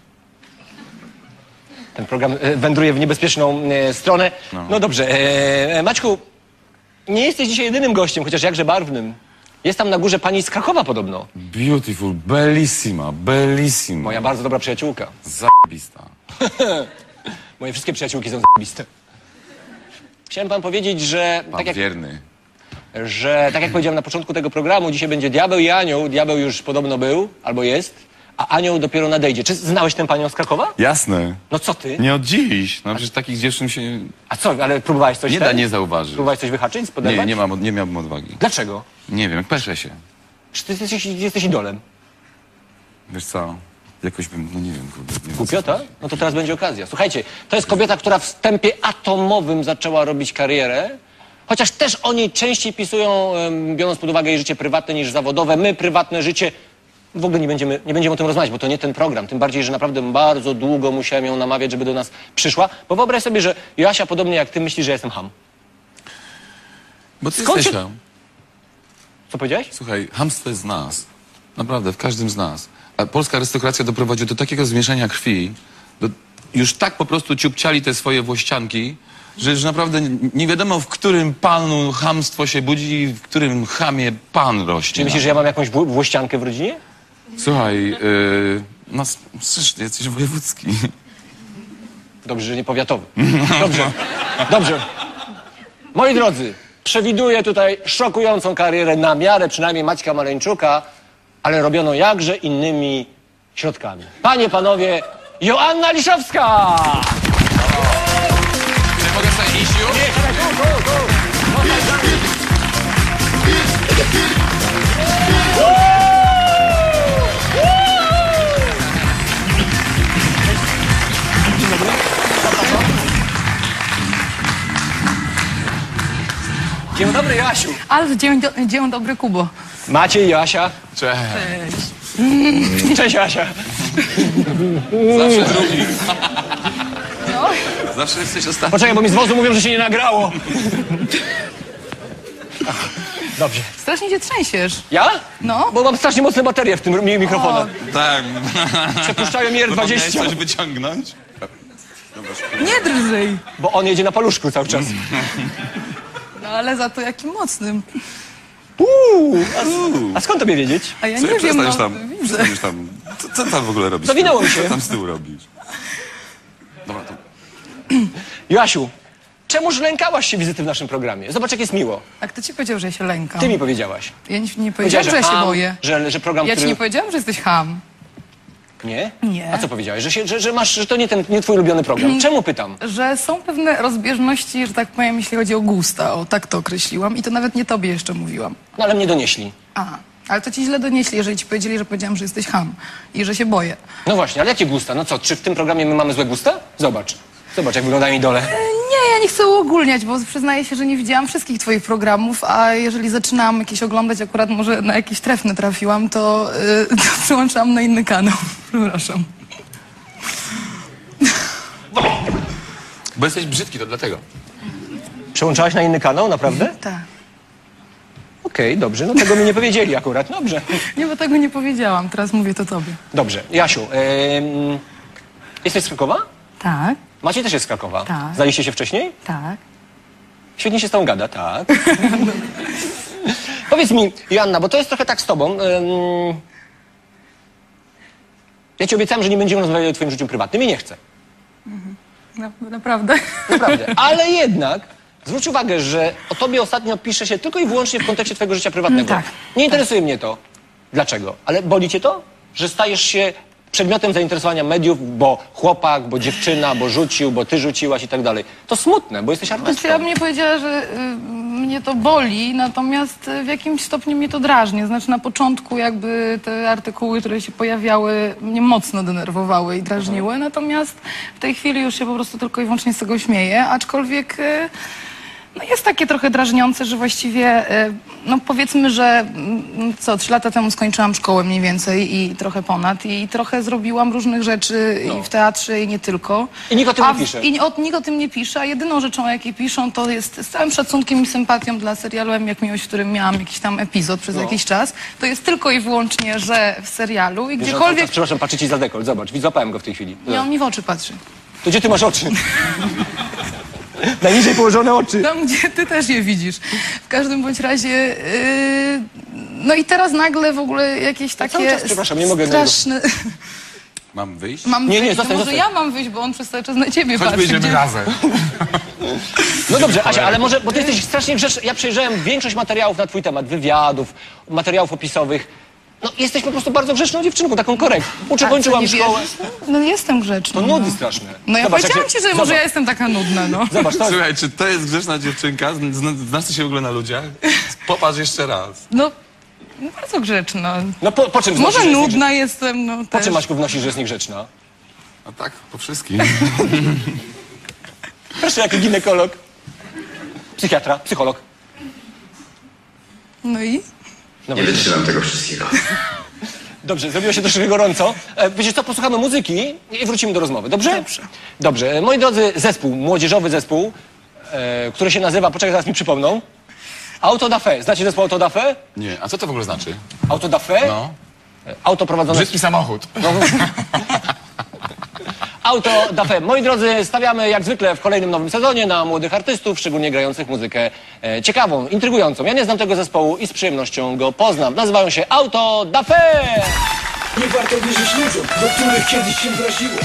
Speaker 3: Ten program wędruje w niebezpieczną stronę. No dobrze, Maćku, nie jesteś dzisiaj jedynym gościem, chociaż jakże barwnym. Jest tam na górze pani z Krakowa podobno.
Speaker 1: Beautiful, bellissima, bellissima.
Speaker 3: Moja bardzo dobra przyjaciółka.
Speaker 1: Zajebista.
Speaker 3: Moje wszystkie przyjaciółki są zajebiste. Chciałem pan powiedzieć, że
Speaker 1: Pan wierny.
Speaker 3: tak jak powiedziałem na początku tego programu, dzisiaj będzie diabeł i anioł. Diabeł już podobno był, albo jest, a anioł dopiero nadejdzie. Czy znałeś tę panią z Krakowa?
Speaker 1: Jasne.
Speaker 3: No co ty?
Speaker 1: Nie od dziś. No przecież takich dziewczyn się
Speaker 3: A co, ale próbowałeś coś
Speaker 1: nie da nie zauważyć.
Speaker 3: Próbowałeś coś wyhaczyć, spoderwać?
Speaker 1: Nie miałbym odwagi.
Speaker 3: Dlaczego?
Speaker 1: Nie wiem, peszę się.
Speaker 3: Czy ty jesteś idolem?
Speaker 1: Wiesz co, jakoś bym, no nie wiem, kurde. Nie wiem,
Speaker 3: Głupio,
Speaker 1: co-
Speaker 3: tak? No to teraz będzie okazja. Słuchajcie, to jest kobieta, która w tempie atomowym zaczęła robić karierę, chociaż też o niej częściej pisują, biorąc pod uwagę jej życie prywatne niż zawodowe. My prywatne życie w ogóle nie będziemy o tym rozmawiać, bo to nie ten program. Tym bardziej, że naprawdę bardzo długo musiałem ją namawiać, żeby do nas przyszła. Bo wyobraź sobie, że Joasia, podobnie jak ty, myśli, że jestem ham.
Speaker 1: Bo ty
Speaker 3: Skąd
Speaker 1: jesteś
Speaker 3: się-
Speaker 1: tam.
Speaker 3: Co powiedziałeś?
Speaker 1: Słuchaj, chamstwo jest z nas. Naprawdę, w każdym z nas. A polska arystokracja doprowadziła do takiego zmieszania krwi, już tak po prostu ciupciali te swoje włościanki, że już naprawdę nie wiadomo, w którym panu chamstwo się budzi i w którym chamie pan rośnie.
Speaker 3: Czy myślisz, że ja mam jakąś włościankę w rodzinie?
Speaker 1: Słuchaj, no przecież jesteś wojewódzki.
Speaker 3: Dobrze, że nie powiatowy. Dobrze, dobrze. Moi drodzy, przewiduję tutaj szokującą karierę na miarę przynajmniej Maćka Maleńczuka, ale robioną jakże innymi środkami. Panie, panowie, Joanna Liszowska!
Speaker 1: Czy mogę sobie iść już?
Speaker 3: Dzień dobry, Joasiu.
Speaker 5: Ale dzień dobry, Kubo.
Speaker 3: Maciej, Joasia.
Speaker 1: Cześć.
Speaker 3: Cześć, Joasia.
Speaker 1: Zawsze drugi.
Speaker 5: No,
Speaker 1: Zawsze jesteś ostatni.
Speaker 3: Poczekaj, bo mi z wozu mówią, że się nie nagrało. Dobrze.
Speaker 5: strasznie się trzęsiesz.
Speaker 3: Ja?
Speaker 5: No.
Speaker 3: Bo mam strasznie mocne baterie w tym mikrofonie.
Speaker 1: Tak.
Speaker 3: Przepuszczają mi
Speaker 1: Zapomniałeś
Speaker 3: R20.
Speaker 1: coś wyciągnąć?
Speaker 5: Nie drżyj.
Speaker 3: Bo on jedzie na paluszku cały czas.
Speaker 5: No ale za to jakim mocnym.
Speaker 3: A skąd tobie wiedzieć?
Speaker 5: A ja
Speaker 1: Słuchaj,
Speaker 5: nie wiem,
Speaker 1: przestaniesz
Speaker 5: no,
Speaker 1: tam,
Speaker 5: widzę.
Speaker 1: przestaniesz tam. Co tam w ogóle robisz?
Speaker 3: Zawinęło mi się.
Speaker 1: Co tam z tyłu robisz? Dobra, to...
Speaker 3: Joasiu, czemuż lękałaś się wizyty w naszym programie? Zobacz, jak jest miło.
Speaker 5: A kto ci powiedział, że ja się lękam?
Speaker 3: Ty mi powiedziałaś.
Speaker 5: Ja nie powiedziałam, że ja się
Speaker 3: ham,
Speaker 5: boję.
Speaker 3: Że program,
Speaker 5: Ja ci
Speaker 3: który...
Speaker 5: nie powiedziałam, że jesteś ham.
Speaker 3: Nie?
Speaker 5: Nie.
Speaker 3: A co powiedziałeś? Że to nie twój ulubiony program. Czemu pytam?
Speaker 5: Że są pewne rozbieżności, że tak powiem, jeśli chodzi o gusta. O, tak to określiłam. I to nawet nie tobie jeszcze mówiłam.
Speaker 3: No ale mnie donieśli.
Speaker 5: Aha. Ale to ci źle donieśli, jeżeli ci powiedzieli, że powiedziałam, że jesteś ham. I że się boję.
Speaker 3: No właśnie, ale jakie gusta? No co, czy w tym programie my mamy złe gusta? Zobacz. Zobacz, jak wyglądają idole.
Speaker 5: Nie, ja nie chcę uogólniać, bo przyznaję się, że nie widziałam wszystkich twoich programów, a jeżeli zaczynałam jakieś oglądać, akurat może na jakieś trefne trafiłam, to przełączałam na inny kanał. Przepraszam.
Speaker 1: Bo jesteś brzydki, to dlatego.
Speaker 3: Przełączałaś na inny kanał, naprawdę?
Speaker 5: Tak.
Speaker 3: Okej, dobrze, no tego mi nie powiedzieli akurat. Dobrze.
Speaker 5: Nie, bo tego nie powiedziałam, teraz mówię to tobie.
Speaker 3: Dobrze. Jasiu, jesteś z Krakowa?
Speaker 5: Tak,
Speaker 3: Maciej też jest z Krakowa.
Speaker 5: Tak.
Speaker 3: Znaliście się wcześniej?
Speaker 5: tak.
Speaker 3: Świetnie się z tą gada, tak. Powiedz mi, Joanna, bo to jest trochę tak z tobą. Ja ci obiecałem, że nie będziemy rozmawiać o twoim życiu prywatnym i nie chcę.
Speaker 5: Naprawdę.
Speaker 3: Naprawdę. Ale jednak zwróć uwagę, że o tobie ostatnio pisze się tylko i wyłącznie w kontekście twojego życia prywatnego.
Speaker 5: Tak.
Speaker 3: Nie interesuje mnie to. Dlaczego? Ale boli cię to? Że stajesz się przedmiotem zainteresowania mediów, bo chłopak, bo dziewczyna, bo rzucił, bo ty rzuciłaś i tak dalej. To smutne, bo jesteś artystką.
Speaker 5: Znaczy, ja bym nie powiedziała, że mnie to boli, natomiast w jakimś stopniu mnie to drażni. Znaczy na początku jakby te artykuły, które się pojawiały, mnie mocno denerwowały i drażniły, natomiast w tej chwili już się po prostu tylko i wyłącznie z tego śmieję, aczkolwiek no jest takie trochę drażniące, że właściwie, no powiedzmy, że 3 lata temu skończyłam szkołę mniej więcej i trochę ponad i trochę zrobiłam różnych rzeczy i w teatrze i nie tylko.
Speaker 3: I nikt o tym nie pisze.
Speaker 5: Nikt o tym nie pisze, a jedyną rzeczą, o jakiej piszą, to jest z całym szacunkiem i sympatią dla serialu Jak Miłość, w którym miałam jakiś tam epizod przez jakiś czas. To jest tylko i wyłącznie, że w serialu i
Speaker 3: Wiesz,
Speaker 5: gdziekolwiek...
Speaker 3: przepraszam, patrzę ci za dekolt. Zobacz, złapałem go w tej chwili.
Speaker 5: Nie, on mi w oczy patrzy.
Speaker 3: To gdzie ty masz oczy? Najniżej położone oczy.
Speaker 5: Tam, gdzie ty też je widzisz. W każdym bądź razie... no i teraz nagle w ogóle jakieś takie
Speaker 3: cały czas, przepraszam, nie mogę
Speaker 5: straszne...
Speaker 1: Mam wyjść?
Speaker 5: Mam
Speaker 3: Nie,
Speaker 5: wyjść,
Speaker 3: zostań,
Speaker 5: no może
Speaker 3: zostań.
Speaker 5: ja mam wyjść, bo on przez cały czas na ciebie
Speaker 1: Choćby
Speaker 5: patrzy.
Speaker 1: idziemy
Speaker 5: gdzie-
Speaker 1: razem.
Speaker 3: No dobrze, Asia, ale może, bo ty jesteś strasznie grzeczny. Ja przejrzałem większość materiałów na twój temat, wywiadów, materiałów opisowych. No, jesteś po prostu bardzo grzeczną dziewczynką, taką korekt.
Speaker 5: A co,
Speaker 3: Kończyłam
Speaker 5: nie
Speaker 3: szkołę.
Speaker 5: wierzysz? No jestem grzeczna.
Speaker 3: To nudy straszne.
Speaker 5: No ja
Speaker 3: Zobacz,
Speaker 5: powiedziałam
Speaker 3: jak
Speaker 5: ci, że może
Speaker 3: Zobacz.
Speaker 5: ja jestem taka nudna, no.
Speaker 3: Zobacz, to jest...
Speaker 1: Słuchaj, czy to jest grzeczna dziewczynka? Znasz ty się w ogóle na ludziach? Popatrz jeszcze raz.
Speaker 5: No, bardzo grzeczna.
Speaker 3: No po czym
Speaker 5: Może
Speaker 3: znosisz, że jest
Speaker 5: nudna jestem, no
Speaker 3: niegrzeczna? Po
Speaker 5: też.
Speaker 3: czym Maćku wnosisz, że jest niegrzeczna?
Speaker 1: A tak, po wszystkim.
Speaker 3: Proszę, jaki ginekolog. Psychiatra, psycholog.
Speaker 5: No i?
Speaker 3: No
Speaker 6: Nie
Speaker 3: właśnie.
Speaker 6: wytrzymam tego wszystkiego.
Speaker 3: Dobrze, zrobiło się troszkę gorąco. Wiecie co, posłuchamy muzyki i wrócimy do rozmowy, dobrze?
Speaker 5: Dobrze.
Speaker 3: Dobrze. Moi drodzy, zespół, młodzieżowy zespół, który się nazywa, poczekaj, zaraz mi przypomną, Auto da Fe. Znacie zespół Auto da Fe?
Speaker 1: Nie, a co to w ogóle znaczy?
Speaker 3: Auto da Fe?
Speaker 1: No.
Speaker 3: Auto prowadzone...
Speaker 1: Brzydki samochód.
Speaker 3: Auto da Fe. Moi drodzy, stawiamy jak zwykle w kolejnym nowym sezonie na młodych artystów, szczególnie grających muzykę ciekawą, intrygującą. Ja nie znam tego zespołu i z przyjemnością go poznam. Nazywają się Auto da Fe.
Speaker 7: Nie warto wierzyć ludziom, do których kiedyś się wraziło.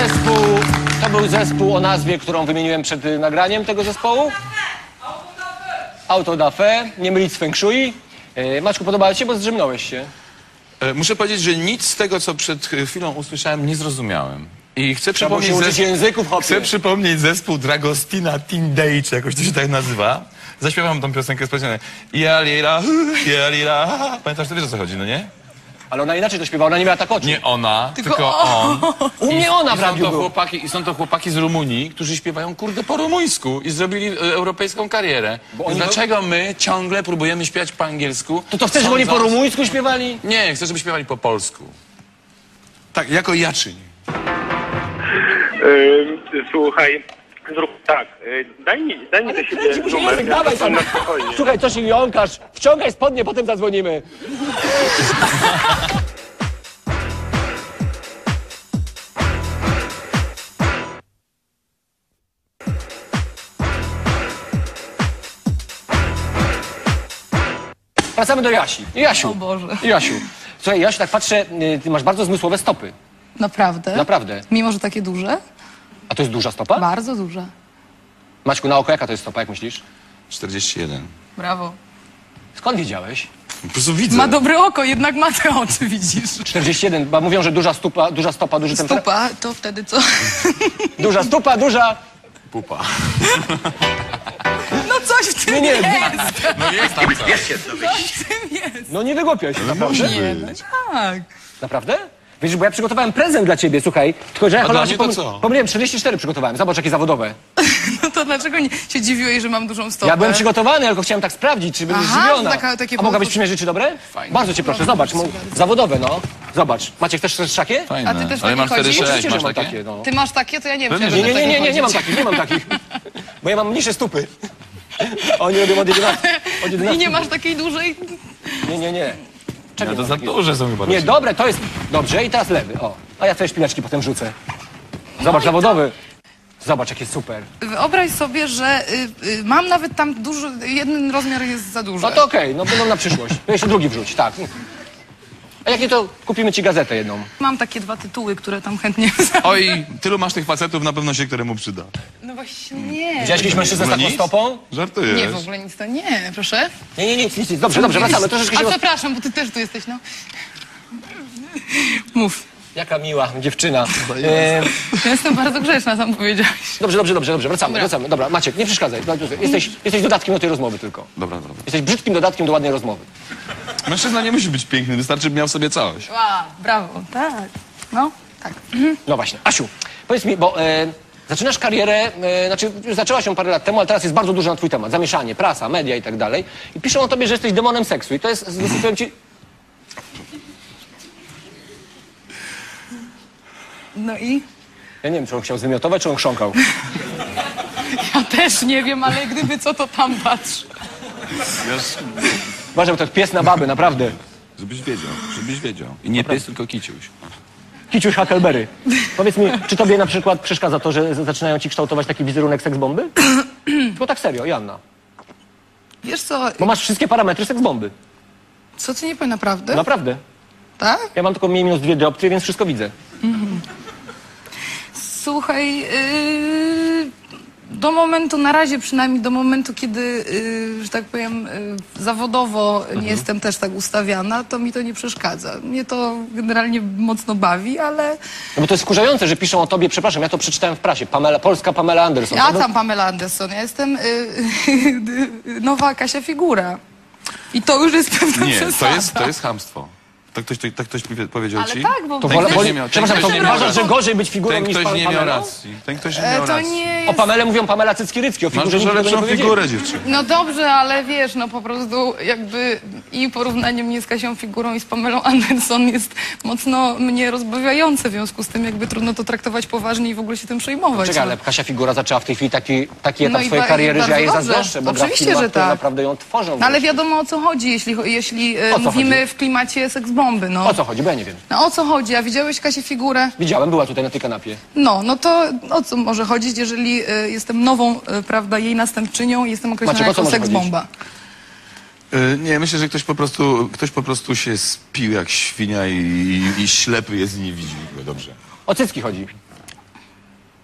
Speaker 3: był zespół o nazwie, którą wymieniłem przed nagraniem tego zespołu. Auto da Fe, nie mylić z Feng Shui. Maćku, podobało ci się, bo zdrzemnąłeś się.
Speaker 1: Muszę powiedzieć, że nic z tego, co przed chwilą usłyszałem, nie zrozumiałem. I chcę
Speaker 3: Trzeba było
Speaker 1: przypomnieć,
Speaker 3: się uczyć języków, hopie.
Speaker 1: chcę przypomnieć zespół Dragostina Teen Day, czy jakoś to się tak nazywa. Zaśpiewam tą piosenkę specjalnie. Ja lira. Pamiętasz, to wiesz, o co chodzi, no nie?
Speaker 3: Ale ona inaczej to śpiewa, ona nie miała tak oczu.
Speaker 1: Nie ona, tylko on.
Speaker 3: U mnie ona w
Speaker 1: I
Speaker 3: radiu był.
Speaker 1: I są to chłopaki z Rumunii, którzy śpiewają kurde po rumuńsku i zrobili europejską karierę.
Speaker 3: oni-
Speaker 1: Dlaczego my ciągle próbujemy śpiewać po angielsku?
Speaker 3: To chcesz, żeby oni po
Speaker 1: sądząc-
Speaker 3: rumuńsku śpiewali?
Speaker 1: Nie, chcę, żeby śpiewali po polsku. Tak, jako jaczyń.
Speaker 6: Słuchaj, zrób tak, daj mi do siebie numer, ja
Speaker 3: Dawaj
Speaker 6: to
Speaker 3: tam.
Speaker 6: na spokojnie.
Speaker 3: Słuchaj, coś jąkasz. Wciągaj spodnie, potem zadzwonimy. Wracamy do Jasi. Jasiu.
Speaker 5: O Boże.
Speaker 3: Jasiu. Słuchaj, Jasiu, tak patrzę, ty masz bardzo zmysłowe stopy.
Speaker 5: Naprawdę?
Speaker 3: Naprawdę.
Speaker 5: Mimo, że takie duże?
Speaker 3: A to jest duża stopa?
Speaker 5: Bardzo duże.
Speaker 3: Maćku, na oko jaka to jest stopa, jak myślisz?
Speaker 1: 41.
Speaker 5: Brawo.
Speaker 3: Skąd wiedziałeś?
Speaker 1: Po prostu widzę.
Speaker 5: Ma dobre oko, jednak ma te oczy, widzisz.
Speaker 3: 41, bo mówią, że duża stopa, duży temperatura.
Speaker 5: Stupa, to wtedy co?
Speaker 3: Duża stopa, duża...
Speaker 1: Pupa.
Speaker 5: No coś w tym
Speaker 3: Nie,
Speaker 5: jest.
Speaker 1: No jest tam co.
Speaker 5: Coś w tym jest.
Speaker 3: No nie wygłupiaj się, naprawdę?
Speaker 5: Nie, no tak.
Speaker 3: Naprawdę? Wiesz, bo ja przygotowałem prezent dla ciebie, słuchaj. Tylko, że ja
Speaker 1: A
Speaker 3: cholera
Speaker 1: dla
Speaker 3: się
Speaker 1: mnie to co?
Speaker 3: pomyliłem, 44 przygotowałem. Zobacz, jakie zawodowe.
Speaker 5: No to dlaczego nie się dziwiłeś, że mam dużą stopę?
Speaker 3: Ja byłem przygotowany, tylko chciałem tak sprawdzić, czy będziesz
Speaker 5: Aha,
Speaker 3: zdziwiona.
Speaker 5: takie
Speaker 3: A mogłabyś
Speaker 5: było-
Speaker 3: przymierzyć, czy dobre?
Speaker 1: Fajnie.
Speaker 3: Bardzo cię proszę, zobacz. Zawodowe, no. Zobacz. Maciek, też chcesz takie?
Speaker 1: Fajne.
Speaker 5: A ty też
Speaker 1: Ale
Speaker 5: takie
Speaker 1: masz
Speaker 5: chodzisz?
Speaker 1: 4,6,
Speaker 3: Oczywiście, że
Speaker 1: masz
Speaker 3: mam
Speaker 1: takie?
Speaker 3: takie, no.
Speaker 5: Ty masz takie, to ja nie wiem.
Speaker 1: Pewnie,
Speaker 5: czy
Speaker 1: że
Speaker 5: ja
Speaker 3: Nie,
Speaker 5: będę
Speaker 3: nie, nie,
Speaker 5: takie
Speaker 3: nie mam
Speaker 5: chodzić.
Speaker 3: takich, nie mam takich. Bo ja mam mniejsze stupy. Oni robią od 11. Od 11.
Speaker 5: I nie masz takiej dużej...
Speaker 3: Nie.
Speaker 1: No to za duże są chyba.
Speaker 3: Nie, dobre, to jest... Dobrze, i teraz lewy, o. A ja sobie szpileczki potem rzucę. Zobacz, zawodowy. Zobacz, jakie super.
Speaker 5: Wyobraź sobie, że mam nawet tam dużo... Jeden rozmiar jest za duży.
Speaker 3: No to okej, no będą na przyszłość. To jeszcze drugi wrzuć, tak. A jak nie, to kupimy ci gazetę jedną.
Speaker 5: Mam takie 2 tytuły, które tam chętnie...
Speaker 1: Oj, tylu masz tych facetów, na pewno się któremu przyda.
Speaker 5: No właśnie nie.
Speaker 3: Widziałeś jakiś mężczyznę z
Speaker 1: No
Speaker 3: taką
Speaker 1: nic?
Speaker 3: stopą?
Speaker 1: Żartujesz.
Speaker 5: Nie, w ogóle nic to nie, proszę.
Speaker 3: Nie, nic. Dobrze, wracamy. Troszeczkę się...
Speaker 5: A przepraszam, bo ty też tu jesteś, no. Mów.
Speaker 3: Jaka miła dziewczyna.
Speaker 5: Ja jestem bardzo grzeczna, sam powiedziałeś.
Speaker 3: Dobrze, wracamy. Dobra, Maciek, nie przeszkadzaj. Jesteś dodatkiem do tej rozmowy tylko.
Speaker 1: Dobra.
Speaker 3: Jesteś brzydkim dodatkiem do ładnej rozmowy.
Speaker 1: Mężczyzna nie musi być piękny, wystarczy, by miał w sobie coś.
Speaker 5: Wow, brawo, tak. No, tak.
Speaker 3: No właśnie. Asiu, powiedz mi, bo zaczynasz karierę, znaczy już zaczęłaś ją parę lat temu, ale teraz jest bardzo dużo na twój temat. Zamieszanie, prasa, media i tak dalej. I piszą o tobie, że jesteś demonem seksu. I to jest, powiem ci...
Speaker 5: No i?
Speaker 3: Ja nie wiem, czy on chciał zwymiotować, czy on chrząkał.
Speaker 5: Ja też nie wiem, ale gdyby co, to tam patrz.
Speaker 1: Wiesz,
Speaker 3: Uważaj, bo to jest pies na baby, naprawdę.
Speaker 1: żebyś wiedział. I nie pies, tylko kiciuś.
Speaker 3: Kiciuś Huckleberry. Powiedz mi, czy tobie na przykład przeszkadza to, że zaczynają ci kształtować taki wizerunek seksbomby? Tylko tak serio, Joanna.
Speaker 5: Wiesz co,
Speaker 3: Bo masz wszystkie parametry seksbomby.
Speaker 5: co ty nie powiem naprawdę?
Speaker 3: Naprawdę.
Speaker 5: Tak?
Speaker 3: Ja mam tylko mniej -2 dioptrie, więc wszystko widzę.
Speaker 5: Słuchaj, do momentu, na razie przynajmniej do momentu, kiedy, że tak powiem, zawodowo nie jestem też tak ustawiana, to mi to nie przeszkadza. Mnie to generalnie mocno bawi, ale
Speaker 3: No bo to jest wkurzające, że piszą o tobie, przepraszam, ja to przeczytałem w prasie, polska Pamela Anderson.
Speaker 5: ja
Speaker 3: To-
Speaker 5: tam Pamela Anderson, ja jestem nowa Kasia Figura. I to już jest pewna
Speaker 1: Nie,
Speaker 5: przesada.
Speaker 1: to jest chamstwo. Tak ktoś powiedział
Speaker 5: Ale
Speaker 1: ci?
Speaker 5: tak, bo...
Speaker 3: To
Speaker 1: Ten
Speaker 3: wolę,
Speaker 1: ktoś nie miał-
Speaker 3: przepraszam,
Speaker 1: ten
Speaker 3: to
Speaker 1: ktoś nie miał
Speaker 3: uważasz, że
Speaker 1: racji.
Speaker 3: gorzej być figurą
Speaker 1: Ten
Speaker 3: niż
Speaker 1: ktoś nie miał
Speaker 3: Pamela?
Speaker 1: racji. Ten ktoś nie miał
Speaker 5: to
Speaker 1: racji.
Speaker 5: nie
Speaker 3: O
Speaker 5: jest...
Speaker 3: Pamele mówią Pamela Cycki-Rycki, o
Speaker 1: Masz
Speaker 3: figurze
Speaker 1: dużo
Speaker 3: nikt tego nie
Speaker 1: lepszą
Speaker 3: powiedzieli.
Speaker 1: figurę, dziewczyno.
Speaker 5: No dobrze, ale wiesz, no po prostu jakby i porównanie mnie z Kasią Figurą i z Pamelą Anderson jest mocno mnie rozbawiające, w związku z tym jakby trudno to traktować poważnie i w ogóle się tym przejmować.
Speaker 3: Czekaj,
Speaker 5: no.
Speaker 3: ale Kasia Figura zaczęła w tej chwili taki etap
Speaker 5: No i
Speaker 3: swojej kariery, że ja jej
Speaker 5: bardzo dobrze.
Speaker 3: zazdroszczę, bo gra w
Speaker 5: Oczywiście,
Speaker 3: filmach,
Speaker 5: że
Speaker 3: które
Speaker 5: tak.
Speaker 3: naprawdę ją tworzą.
Speaker 5: No ale
Speaker 3: wiesz.
Speaker 5: wiadomo o co chodzi, jeśli
Speaker 3: co
Speaker 5: mówimy
Speaker 3: chodzi?
Speaker 5: w klimacie seksbomby, no.
Speaker 3: O co chodzi, bo ja nie wiem.
Speaker 5: No o co chodzi? A widziałeś Kasię Figurę?
Speaker 3: Widziałem, była tutaj na tej kanapie.
Speaker 5: No to o co może chodzić, jeżeli jestem nową, prawda, jej następczynią i jestem określona
Speaker 3: Maciek, o co
Speaker 5: jako
Speaker 3: może
Speaker 5: seksbomba?
Speaker 1: Nie, myślę, że ktoś po prostu się spił jak świnia i ślepy jest i nie widzi go dobrze.
Speaker 3: O cycki chodzi.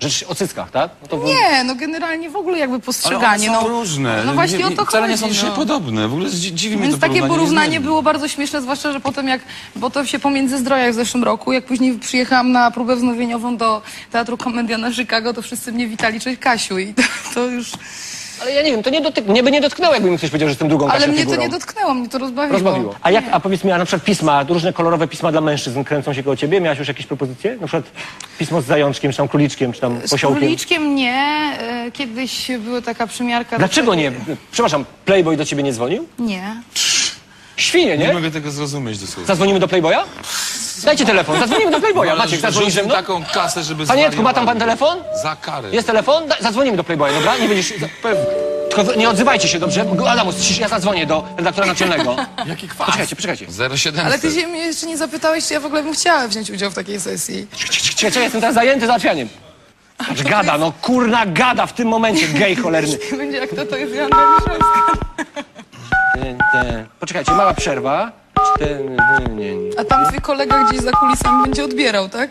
Speaker 3: Rzecz o cyckach, tak? No to
Speaker 5: Nie, no generalnie w ogóle jakby
Speaker 1: Ale
Speaker 5: postrzeganie.
Speaker 1: one są
Speaker 5: no,
Speaker 1: różne.
Speaker 5: No właśnie o to
Speaker 1: Wcale nie
Speaker 5: chodzi.
Speaker 1: są do siebie
Speaker 5: no.
Speaker 1: podobne. W ogóle dziwi mnie
Speaker 5: Więc
Speaker 1: to
Speaker 5: takie porównanie
Speaker 1: niezmiernie.
Speaker 5: było bardzo śmieszne, zwłaszcza, że potem bo to się pomiędzy Zdrojach w zeszłym roku, jak później przyjechałam na próbę wznowieniową do Teatru Komedia na Chicago, to wszyscy mnie witali, cześć Kasiu i to już...
Speaker 3: Ale ja nie wiem, to mnie by nie dotknęło, jakby mi ktoś powiedział, że jestem drugą
Speaker 5: Ale
Speaker 3: Kasią
Speaker 5: mnie to
Speaker 3: figurą.
Speaker 5: nie dotknęło, mnie to rozbawiło.
Speaker 3: Rozbawiło. A powiedz mi, a na przykład pisma, różne kolorowe pisma dla mężczyzn kręcą się koło ciebie? Miałaś już jakieś propozycje? Na przykład pismo z zajączkiem, czy tam króliczkiem, czy tam
Speaker 5: Z
Speaker 3: posiołkiem?
Speaker 5: króliczkiem nie, kiedyś była taka przymiarka...
Speaker 3: Dlaczego nie? Przepraszam, Playboy do ciebie nie dzwonił?
Speaker 5: Nie.
Speaker 3: Świnie,
Speaker 1: Nie
Speaker 3: nie?
Speaker 1: mogę tego zrozumieć dosłownie.
Speaker 3: Zadzwonimy do Playboya? Dajcie telefon, zadzwonimy do Playboya.
Speaker 1: Ale
Speaker 3: Maciek, zadzwonisz ze
Speaker 1: rzucił
Speaker 3: mną?
Speaker 1: taką kasę, żeby
Speaker 3: Panie Jacku, ma tam pan
Speaker 1: zwariowali.
Speaker 3: telefon?
Speaker 1: Za karę.
Speaker 3: Jest telefon? Zadzwonimy do Playboya, dobra? Nie będziesz... Tylko nie odzywajcie się, dobrze? Adamus, ja zadzwonię do redaktora naczelnego.
Speaker 1: Jaki kwas?
Speaker 3: Poczekajcie.
Speaker 1: 0700.
Speaker 5: Ale ty się mnie jeszcze nie zapytałeś, czy ja w ogóle bym chciała wziąć udział w takiej sesji.
Speaker 3: Czekaj, jestem teraz zajęty załatwianiem. Patrz, gada, no kurna gada w tym momencie, gej cholerny.
Speaker 5: Będzie jak to jest Joanna Liszewska.
Speaker 3: Poczekajcie, mała przerwa.
Speaker 5: A tam twój kolega gdzieś za kulisami będzie odbierał, tak?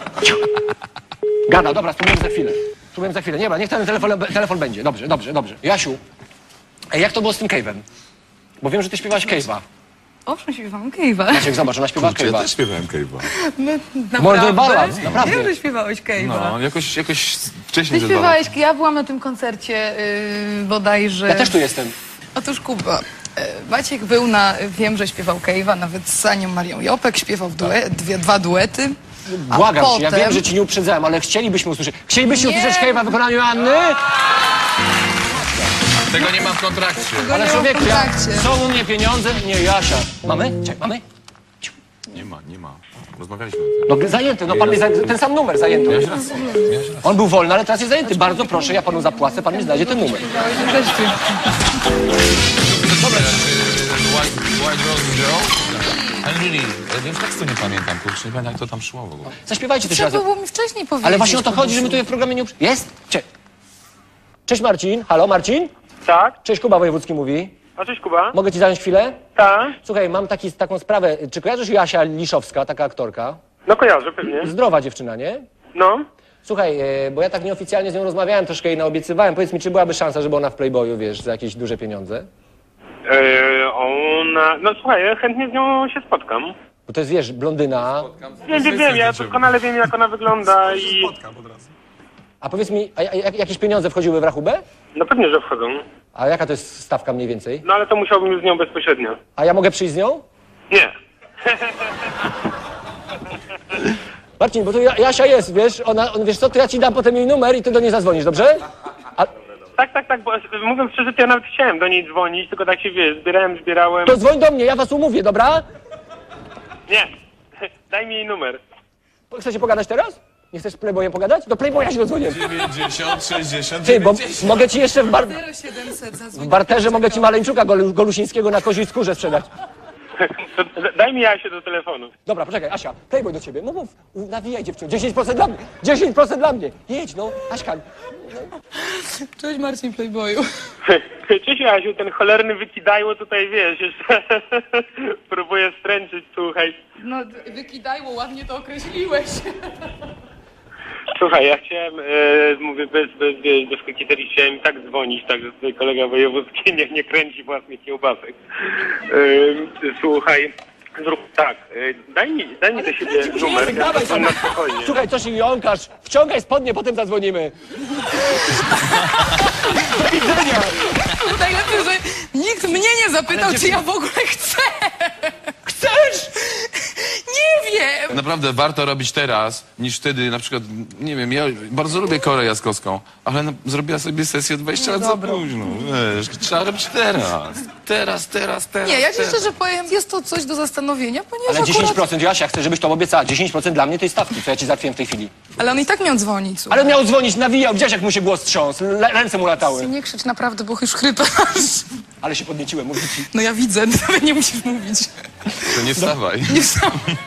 Speaker 3: Gada, dobra, spróbujemy za chwilę. Nie, niech ten telefon będzie. Dobrze. Jasiu, jak to było z tym cave'em? Bo wiem, że ty śpiewałaś cave'a.
Speaker 5: Owszem, śpiewam Cave'a.
Speaker 3: Maciek, zobacz, ona śpiewa
Speaker 1: Ja
Speaker 3: cave'a.
Speaker 1: też śpiewałem Cave'a.
Speaker 3: Murder Ballad, naprawdę.
Speaker 5: Wiem, że śpiewałeś Cave'a.
Speaker 1: No, jakoś wcześniej
Speaker 5: Ty
Speaker 1: to
Speaker 5: śpiewałeś, ja byłam na tym koncercie bodajże...
Speaker 3: Ja też tu jestem.
Speaker 5: Otóż Kuba, Maciek był wiem, że śpiewał Cave'a, nawet z Anią Marią Jopek, śpiewał dwa duety. A
Speaker 3: Błagam cię, ja
Speaker 5: potem-
Speaker 3: wiem, że ci nie uprzedzałem, ale chcielibyśmy usłyszeć. Chcielibyście
Speaker 5: Nie.
Speaker 3: usłyszeć cave'a w wykonaniu Anny?
Speaker 1: Tego nie ma w kontrakcie.
Speaker 5: Go
Speaker 3: Ale
Speaker 5: nie ma w
Speaker 3: człowieku,
Speaker 5: kontrakcie.
Speaker 3: są u mnie pieniądze? Nie, Jasia. Mamy? Czekaj, mamy?
Speaker 1: Nie ma. Rozmawialiśmy o tym.
Speaker 3: No zajęty, no pan mi ten sam numer zajęty.
Speaker 1: Miałeś rację.
Speaker 3: On był wolny, ale teraz jest zajęty. Bardzo proszę, ja panu zapłacę, pan mi znajdzie ten numer.
Speaker 5: Śpiewałeś rzeczy.
Speaker 1: White Rose Girl? Ale really, ja już tekstu nie pamiętam, kurczę, nie pamiętam jak to tam szło w ogóle.
Speaker 3: Zaśpiewajcie też
Speaker 5: Trzeba
Speaker 3: razem.
Speaker 5: było mi wcześniej powiedzieć.
Speaker 3: Ale właśnie o to chodzi, że my tu w programie nie Jest? Cześć Marcin. Halo Marcin?
Speaker 6: Tak?
Speaker 3: Cześć, Kuba Wojewódzki mówi.
Speaker 6: A cześć Kuba?
Speaker 3: Mogę ci zająć chwilę?
Speaker 6: Tak?
Speaker 3: Słuchaj, mam taką sprawę. Czy kojarzysz Jasia Liszowska, taka aktorka?
Speaker 6: No kojarzę pewnie.
Speaker 3: Zdrowa dziewczyna, nie?
Speaker 6: No.
Speaker 3: Słuchaj, bo ja tak nieoficjalnie z nią rozmawiałem, troszkę jej naobiecywałem. Powiedz mi, czy byłaby szansa, żeby ona w Playboyu, wiesz, za jakieś duże pieniądze?
Speaker 6: Ona... No słuchaj, ja chętnie z nią się spotkam.
Speaker 3: Bo to jest, wiesz, blondyna.
Speaker 6: Wiem, ja doskonale wiem jak ona wygląda i...
Speaker 3: A powiedz mi, jakieś pieniądze wchodziły w rachubę?
Speaker 6: No pewnie, że wchodzą.
Speaker 3: A jaka to jest stawka mniej więcej?
Speaker 6: No ale to musiałbym już z nią bezpośrednio.
Speaker 3: A ja mogę przyjść z nią?
Speaker 6: Nie.
Speaker 3: Marcin, bo tu Jasia jest, wiesz, wiesz co, to ja ci dam potem jej numer i ty do niej zadzwonisz, dobrze?
Speaker 6: Tak, bo mówiąc szczerze, to ja nawet chciałem do niej dzwonić, tylko tak się, wiesz, zbierałem...
Speaker 3: To dzwoń do mnie, ja was umówię, dobra?
Speaker 6: Nie. Daj mi jej numer.
Speaker 3: Chcecie pogadać teraz? Nie chcesz z Playboyem pogadać? Do Playboya się dodzwonię.
Speaker 1: 90, 60,
Speaker 3: Ty, bo mogę ci jeszcze w
Speaker 5: 0700 zadzwoń.
Speaker 3: barterze mogę ci Maleńczuka Golusińskiego na koziej skórze sprzedać.
Speaker 6: To daj mi Jasię do telefonu.
Speaker 3: Dobra, poczekaj, Asia, Playboy do ciebie. Mów, nawijaj dziewczyno, 10% dla mnie, 10% dla mnie. Jedź, no, Aśka.
Speaker 5: Cześć Marcin Playboyu.
Speaker 6: Cześć Jasiu, ten cholerny wykidajło tutaj, wiesz, jeszcze próbuję stręczyć, słuchaj.
Speaker 5: No wykidajło, ładnie to określiłeś.
Speaker 6: Słuchaj, ja chciałem, mówię, bez kokieterii chciałem tak dzwonić, tak, że tutaj kolega wojewódzki nie kręci własnych kiełbasek. Słuchaj, zrób tak, daj mi do siebie numer, ja
Speaker 3: dawaj,
Speaker 6: to na spokojnie.
Speaker 3: Słuchaj, coś i jąkasz, wciągaj spodnie, potem zadzwonimy. Do widzenia.
Speaker 5: Najlepiej, że nikt mnie nie zapytał, czy ja w ogóle chcę.
Speaker 3: Chcesz?
Speaker 5: Nie wiem.
Speaker 1: Naprawdę warto robić teraz, niż wtedy, na przykład, nie wiem, ja bardzo lubię Korę Jaskowską, ale zrobiła sobie sesję 20 lat za późno, wiesz, trzeba robić teraz.
Speaker 5: Nie, ja ci
Speaker 1: teraz.
Speaker 5: szczerze powiem, jest to coś do zastanowienia, ponieważ
Speaker 3: Ale
Speaker 5: akurat...
Speaker 3: 10%, Jasia, chcę, żebyś to obiecała. 10% dla mnie tej stawki, co ja ci załatwiłem w tej chwili.
Speaker 5: Ale on i tak miał dzwonić, słuchaj.
Speaker 3: Ale miał dzwonić, nawijał, widziałeś jak mu się głos trząsł, ręce mu latały.
Speaker 5: Nie krzycz naprawdę, bo już chrypasz.
Speaker 3: Ale się podnieciłem, mówię ci.
Speaker 5: No ja widzę, nawet nie musisz mówić.
Speaker 1: To nie wstawaj.
Speaker 5: Nie sam.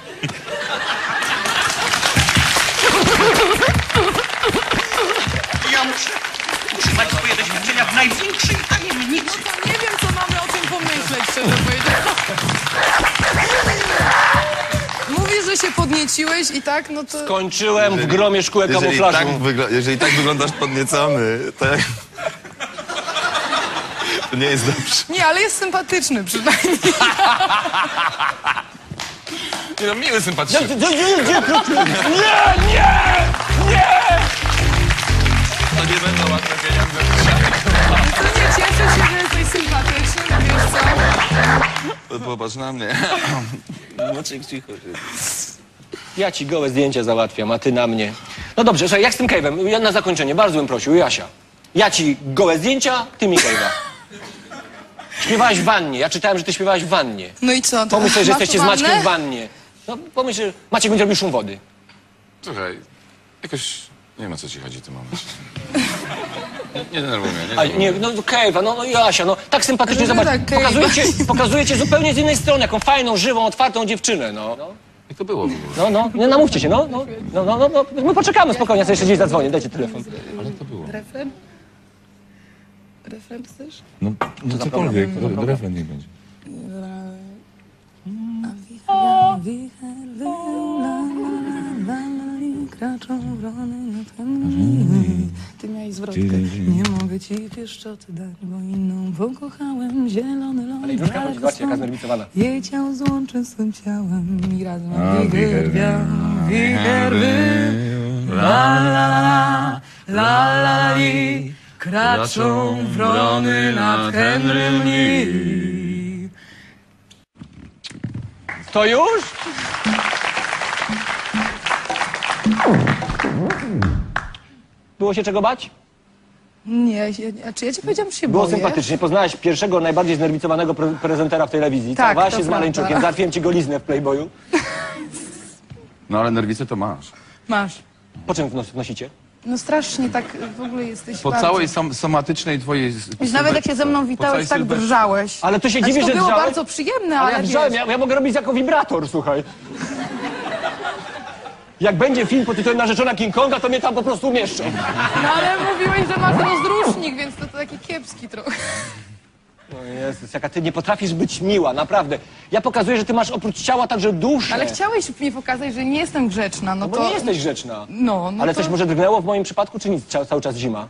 Speaker 8: Ja muszę używać swoje doświadczenia w największej tajemnicy.
Speaker 5: Nie wiem, co mamy o tym pomyśleć, szczerze powiedziawszy. Mówisz, że się podnieciłeś i tak, no to...
Speaker 3: Kończyłem w gromie szkółek kamuflażu.
Speaker 1: Jeżeli tak wyglądasz podniecony, to jak... To nie jest dobrze.
Speaker 5: Nie, ale jest sympatyczny przynajmniej.
Speaker 1: Nie no, miły, sympatyczny.
Speaker 3: Nie!
Speaker 1: To nie będą łatwe pieniądze.
Speaker 5: To nie, cieszę się, że jesteś sympatyczny, no wiesz co?
Speaker 1: Popatrz na mnie. Maciek, cicho.
Speaker 3: Ja ci gołe zdjęcia załatwiam, a ty na mnie. No dobrze, słuchaj, jak z tym cave'em? Ja na zakończenie, bardzo bym prosił, Jasia. Ja ci gołe zdjęcia, ty mi cave'a. Śpiewałaś w wannie, ja czytałem, że ty śpiewałaś w wannie.
Speaker 5: No i co?
Speaker 3: Pomyśl sobie, że
Speaker 5: Masz
Speaker 3: jesteście z
Speaker 5: wannę?
Speaker 3: Maćkiem w wannie. No pomyśl, że Maciek będzie robił szum wody.
Speaker 1: Słuchaj, jakoś nie wiem, o co ci chodzi w tym momencie. Nie denerwuj mnie,
Speaker 3: A
Speaker 1: nie
Speaker 3: nie, no cave'a, no Jasia, no tak sympatycznie,
Speaker 5: No
Speaker 3: zobacz,
Speaker 5: tak, cave'a.
Speaker 3: pokazuje cię zupełnie z innej strony, jaką fajną, żywą, otwartą dziewczynę, no.
Speaker 1: Jak to było w ogóle?
Speaker 3: No, nie namówcie się, no, my poczekamy spokojnie, ja sobie jeszcze gdzieś zadzwonię, dajcie telefon.
Speaker 1: Ale jak to było?
Speaker 5: Refren? Refren chcesz?
Speaker 1: No cokolwiek, refren niech będzie.
Speaker 5: Ty miałeś zwrotkę. Nie mogę ci pieszczoty dać, bo inną pokochałem. Zielony ląd,
Speaker 3: Ale Juszka, zobaczcie, jaka znerwicowana.
Speaker 5: jej ciało złączy swym ciałem i razem wicher wiał, wicher był. La la la, la la li, kraczą wrony nad Henrym Lee.
Speaker 3: To już? Było się czego bać?
Speaker 5: Nie, a czy ja ci powiedziałam, że się
Speaker 3: Było
Speaker 5: boję?
Speaker 3: sympatycznie. Poznałaś pierwszego, najbardziej znerwicowanego prezentera w telewizji.
Speaker 5: Tak,
Speaker 3: Całowałaś
Speaker 5: to
Speaker 3: się z
Speaker 5: prawda.
Speaker 3: Maleńczukiem, załatwiłem ci goliznę w Playboyu.
Speaker 1: No ale nerwicę to masz.
Speaker 5: Masz.
Speaker 3: Po czym nosicie?
Speaker 5: No strasznie tak w ogóle jesteś
Speaker 1: Po
Speaker 5: bardzo...
Speaker 1: całej somatycznej twojej...
Speaker 5: Wiesz, nawet jak się ze mną witałeś, tak drżałeś.
Speaker 3: Ale to się
Speaker 5: Znaczy,
Speaker 3: dziwisz,
Speaker 5: to
Speaker 3: że
Speaker 5: było
Speaker 3: drżałeś?
Speaker 5: bardzo przyjemne,
Speaker 3: Ale
Speaker 5: ale
Speaker 3: ja
Speaker 5: wiesz...
Speaker 3: drżałem, ja mogę robić jako wibrator, słuchaj. Jak będzie film pod tytułem Narzeczona King Konga, to mnie tam po prostu umieszczą.
Speaker 5: No ale mówiłeś, że masz rozrusznik, więc to taki kiepski trochę.
Speaker 3: No Jezus, jaka ty nie potrafisz być miła, naprawdę. Ja pokazuję, że ty masz oprócz ciała także duszę.
Speaker 5: Ale chciałeś mi pokazać, że nie jestem grzeczna, no
Speaker 3: Bo
Speaker 5: to...
Speaker 3: nie jesteś grzeczna.
Speaker 5: No
Speaker 3: Ale
Speaker 5: to...
Speaker 3: coś może drgnęło w moim przypadku, czy nic? Cały czas zima?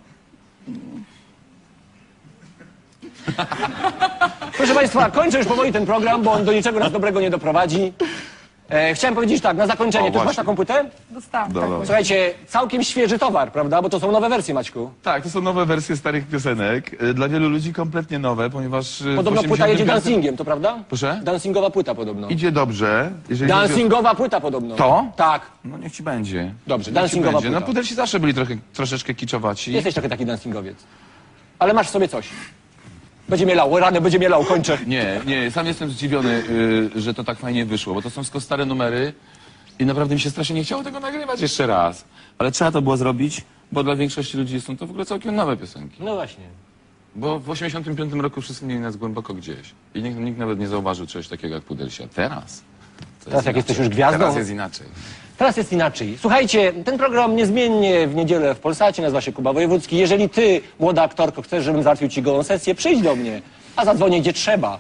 Speaker 3: Proszę Państwa, kończę już powoli ten program, bo on do niczego nas dobrego nie doprowadzi. Chciałem powiedzieć tak, na zakończenie,
Speaker 1: O,
Speaker 3: ty już masz
Speaker 1: właśnie.
Speaker 3: taką płytę?
Speaker 5: Dostałam, tak.
Speaker 1: Dobra.
Speaker 3: Słuchajcie, całkiem świeży towar, prawda? Bo to są nowe wersje, Maćku.
Speaker 1: Tak, to są nowe wersje starych piosenek. Dla wielu ludzi kompletnie nowe, ponieważ...
Speaker 3: Podobno
Speaker 1: w
Speaker 3: płyta jedzie
Speaker 1: 85
Speaker 3: dancingiem, to prawda?
Speaker 1: Proszę?
Speaker 3: Dancingowa płyta podobno.
Speaker 1: Idzie dobrze. Jeżeli chodzi o-
Speaker 3: Dancingowa płyta podobno.
Speaker 1: To?
Speaker 3: Tak.
Speaker 1: No niech ci będzie.
Speaker 3: Dobrze,
Speaker 1: Niech ci
Speaker 3: dancingowa
Speaker 1: będzie.
Speaker 3: płyta.
Speaker 1: No Pudelsi zawsze byli troszeczkę kiczowaci.
Speaker 3: Jesteś trochę taki dancingowiec. Ale masz w sobie coś. Będzie mielał, rany, będzie mielał, kończę.
Speaker 1: Nie, sam jestem zdziwiony, że to tak fajnie wyszło, bo to są tylko stare numery i naprawdę mi się strasznie nie chciało tego nagrywać jeszcze raz. Ale trzeba to było zrobić, bo dla większości ludzi są to w ogóle całkiem nowe piosenki.
Speaker 3: No właśnie.
Speaker 1: Bo w 85 roku wszyscy mieli nas głęboko gdzieś. I nikt nawet nie zauważył czegoś takiego jak Pudelsi. A teraz? To
Speaker 3: Teraz jak
Speaker 1: inaczej.
Speaker 3: jesteś już gwiazdą?
Speaker 1: Teraz jest inaczej.
Speaker 3: Teraz jest inaczej. Słuchajcie, ten program niezmiennie w niedzielę w Polsacie nazywa się Kuba Wojewódzki. Jeżeli ty, młoda aktorko, chcesz, żebym załatwił ci gołą sesję, przyjdź do mnie, a zadzwonię gdzie trzeba.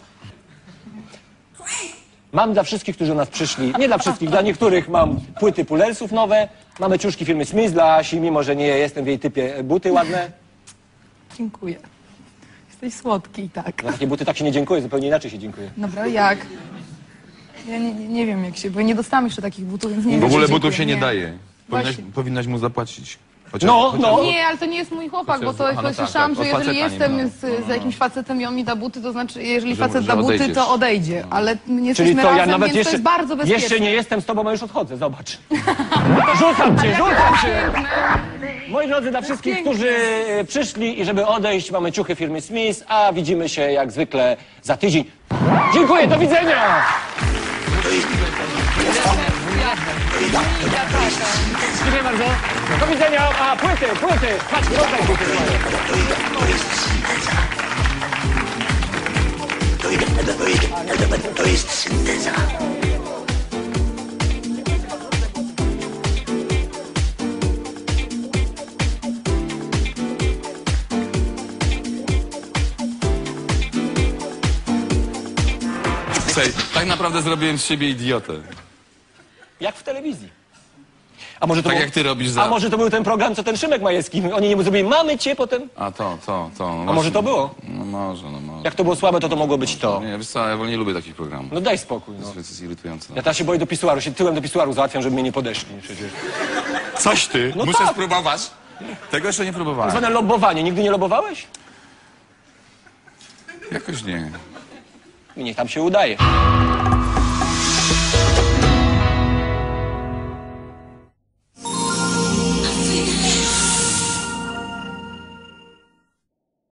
Speaker 3: Mam dla wszystkich, którzy do nas przyszli, nie dla wszystkich, dla niektórych mam płyty Pulelsów nowe, mamy ciuszki firmy Smith dla Asi, mimo że nie jestem w jej typie, buty ładne.
Speaker 5: Dziękuję. Jesteś słodki i tak.
Speaker 3: Na takie buty tak się nie dziękuję, zupełnie inaczej się dziękuję.
Speaker 5: Dobra, jak? Ja nie wiem jak się, bo nie dostałam jeszcze takich butów, więc nie wiem
Speaker 1: W
Speaker 5: jak
Speaker 1: ogóle
Speaker 5: dziękuję.
Speaker 1: butów się nie daje.
Speaker 5: Właśnie.
Speaker 1: Powinnaś mu zapłacić. Chociaż,
Speaker 3: No.
Speaker 5: Nie, ale to nie jest mój chłopak, bo to
Speaker 1: Chociaż- no tak,
Speaker 5: słyszałam,
Speaker 1: tak,
Speaker 5: że
Speaker 1: od
Speaker 5: jeżeli
Speaker 1: faceta nie
Speaker 5: jestem z jakimś facetem i on mi da buty, to znaczy, jeżeli
Speaker 1: Że-
Speaker 5: facet
Speaker 1: że
Speaker 5: da buty,
Speaker 1: odejdziesz.
Speaker 5: to odejdzie. Ale nie
Speaker 3: Czyli
Speaker 5: jesteśmy
Speaker 3: to
Speaker 5: razem,
Speaker 3: ja nawet
Speaker 5: więc
Speaker 3: jeszcze,
Speaker 5: to jest bardzo bezpieczne.
Speaker 3: jeszcze nie jestem z tobą, a już odchodzę, zobacz. Rzucam cię! Moi drodzy, dla wszystkich,
Speaker 5: piękne.
Speaker 3: którzy przyszli i żeby odejść, mamy ciuchy firmy Smith, a widzimy się jak zwykle za tydzień. Dziękuję, do widzenia! Dziękuję bardzo. Do widzenia, a płyty! Patrz, rozdaj płyty.
Speaker 1: Słuchaj, tak naprawdę zrobiłem z siebie idiotę.
Speaker 3: Jak w telewizji. A może to
Speaker 1: Tak
Speaker 3: był,
Speaker 1: jak ty robisz za...
Speaker 3: A może to był ten program, co ten Szymek Majewski. Oni nie zrobili, mamy cię potem.
Speaker 1: A to. No
Speaker 3: A
Speaker 1: właśnie.
Speaker 3: może to było?
Speaker 1: No może.
Speaker 3: Jak to było słabe, to mogło być to.
Speaker 1: Nie, wiesz co, ja nie lubię takich programów.
Speaker 3: No daj spokój, no.
Speaker 1: To jest irytujące.
Speaker 3: Ja teraz się boję do pisuaru, się tyłem do pisuaru załatwiam, żeby mnie nie podeszli przecież.
Speaker 1: Coś ty?
Speaker 3: No
Speaker 1: Muszę
Speaker 3: tak.
Speaker 1: spróbować. Tego jeszcze nie próbowałem.
Speaker 3: Zwane lobbowanie. Nigdy nie lobbowałeś?
Speaker 1: Jakoś nie.
Speaker 3: Mnie tam się udaje.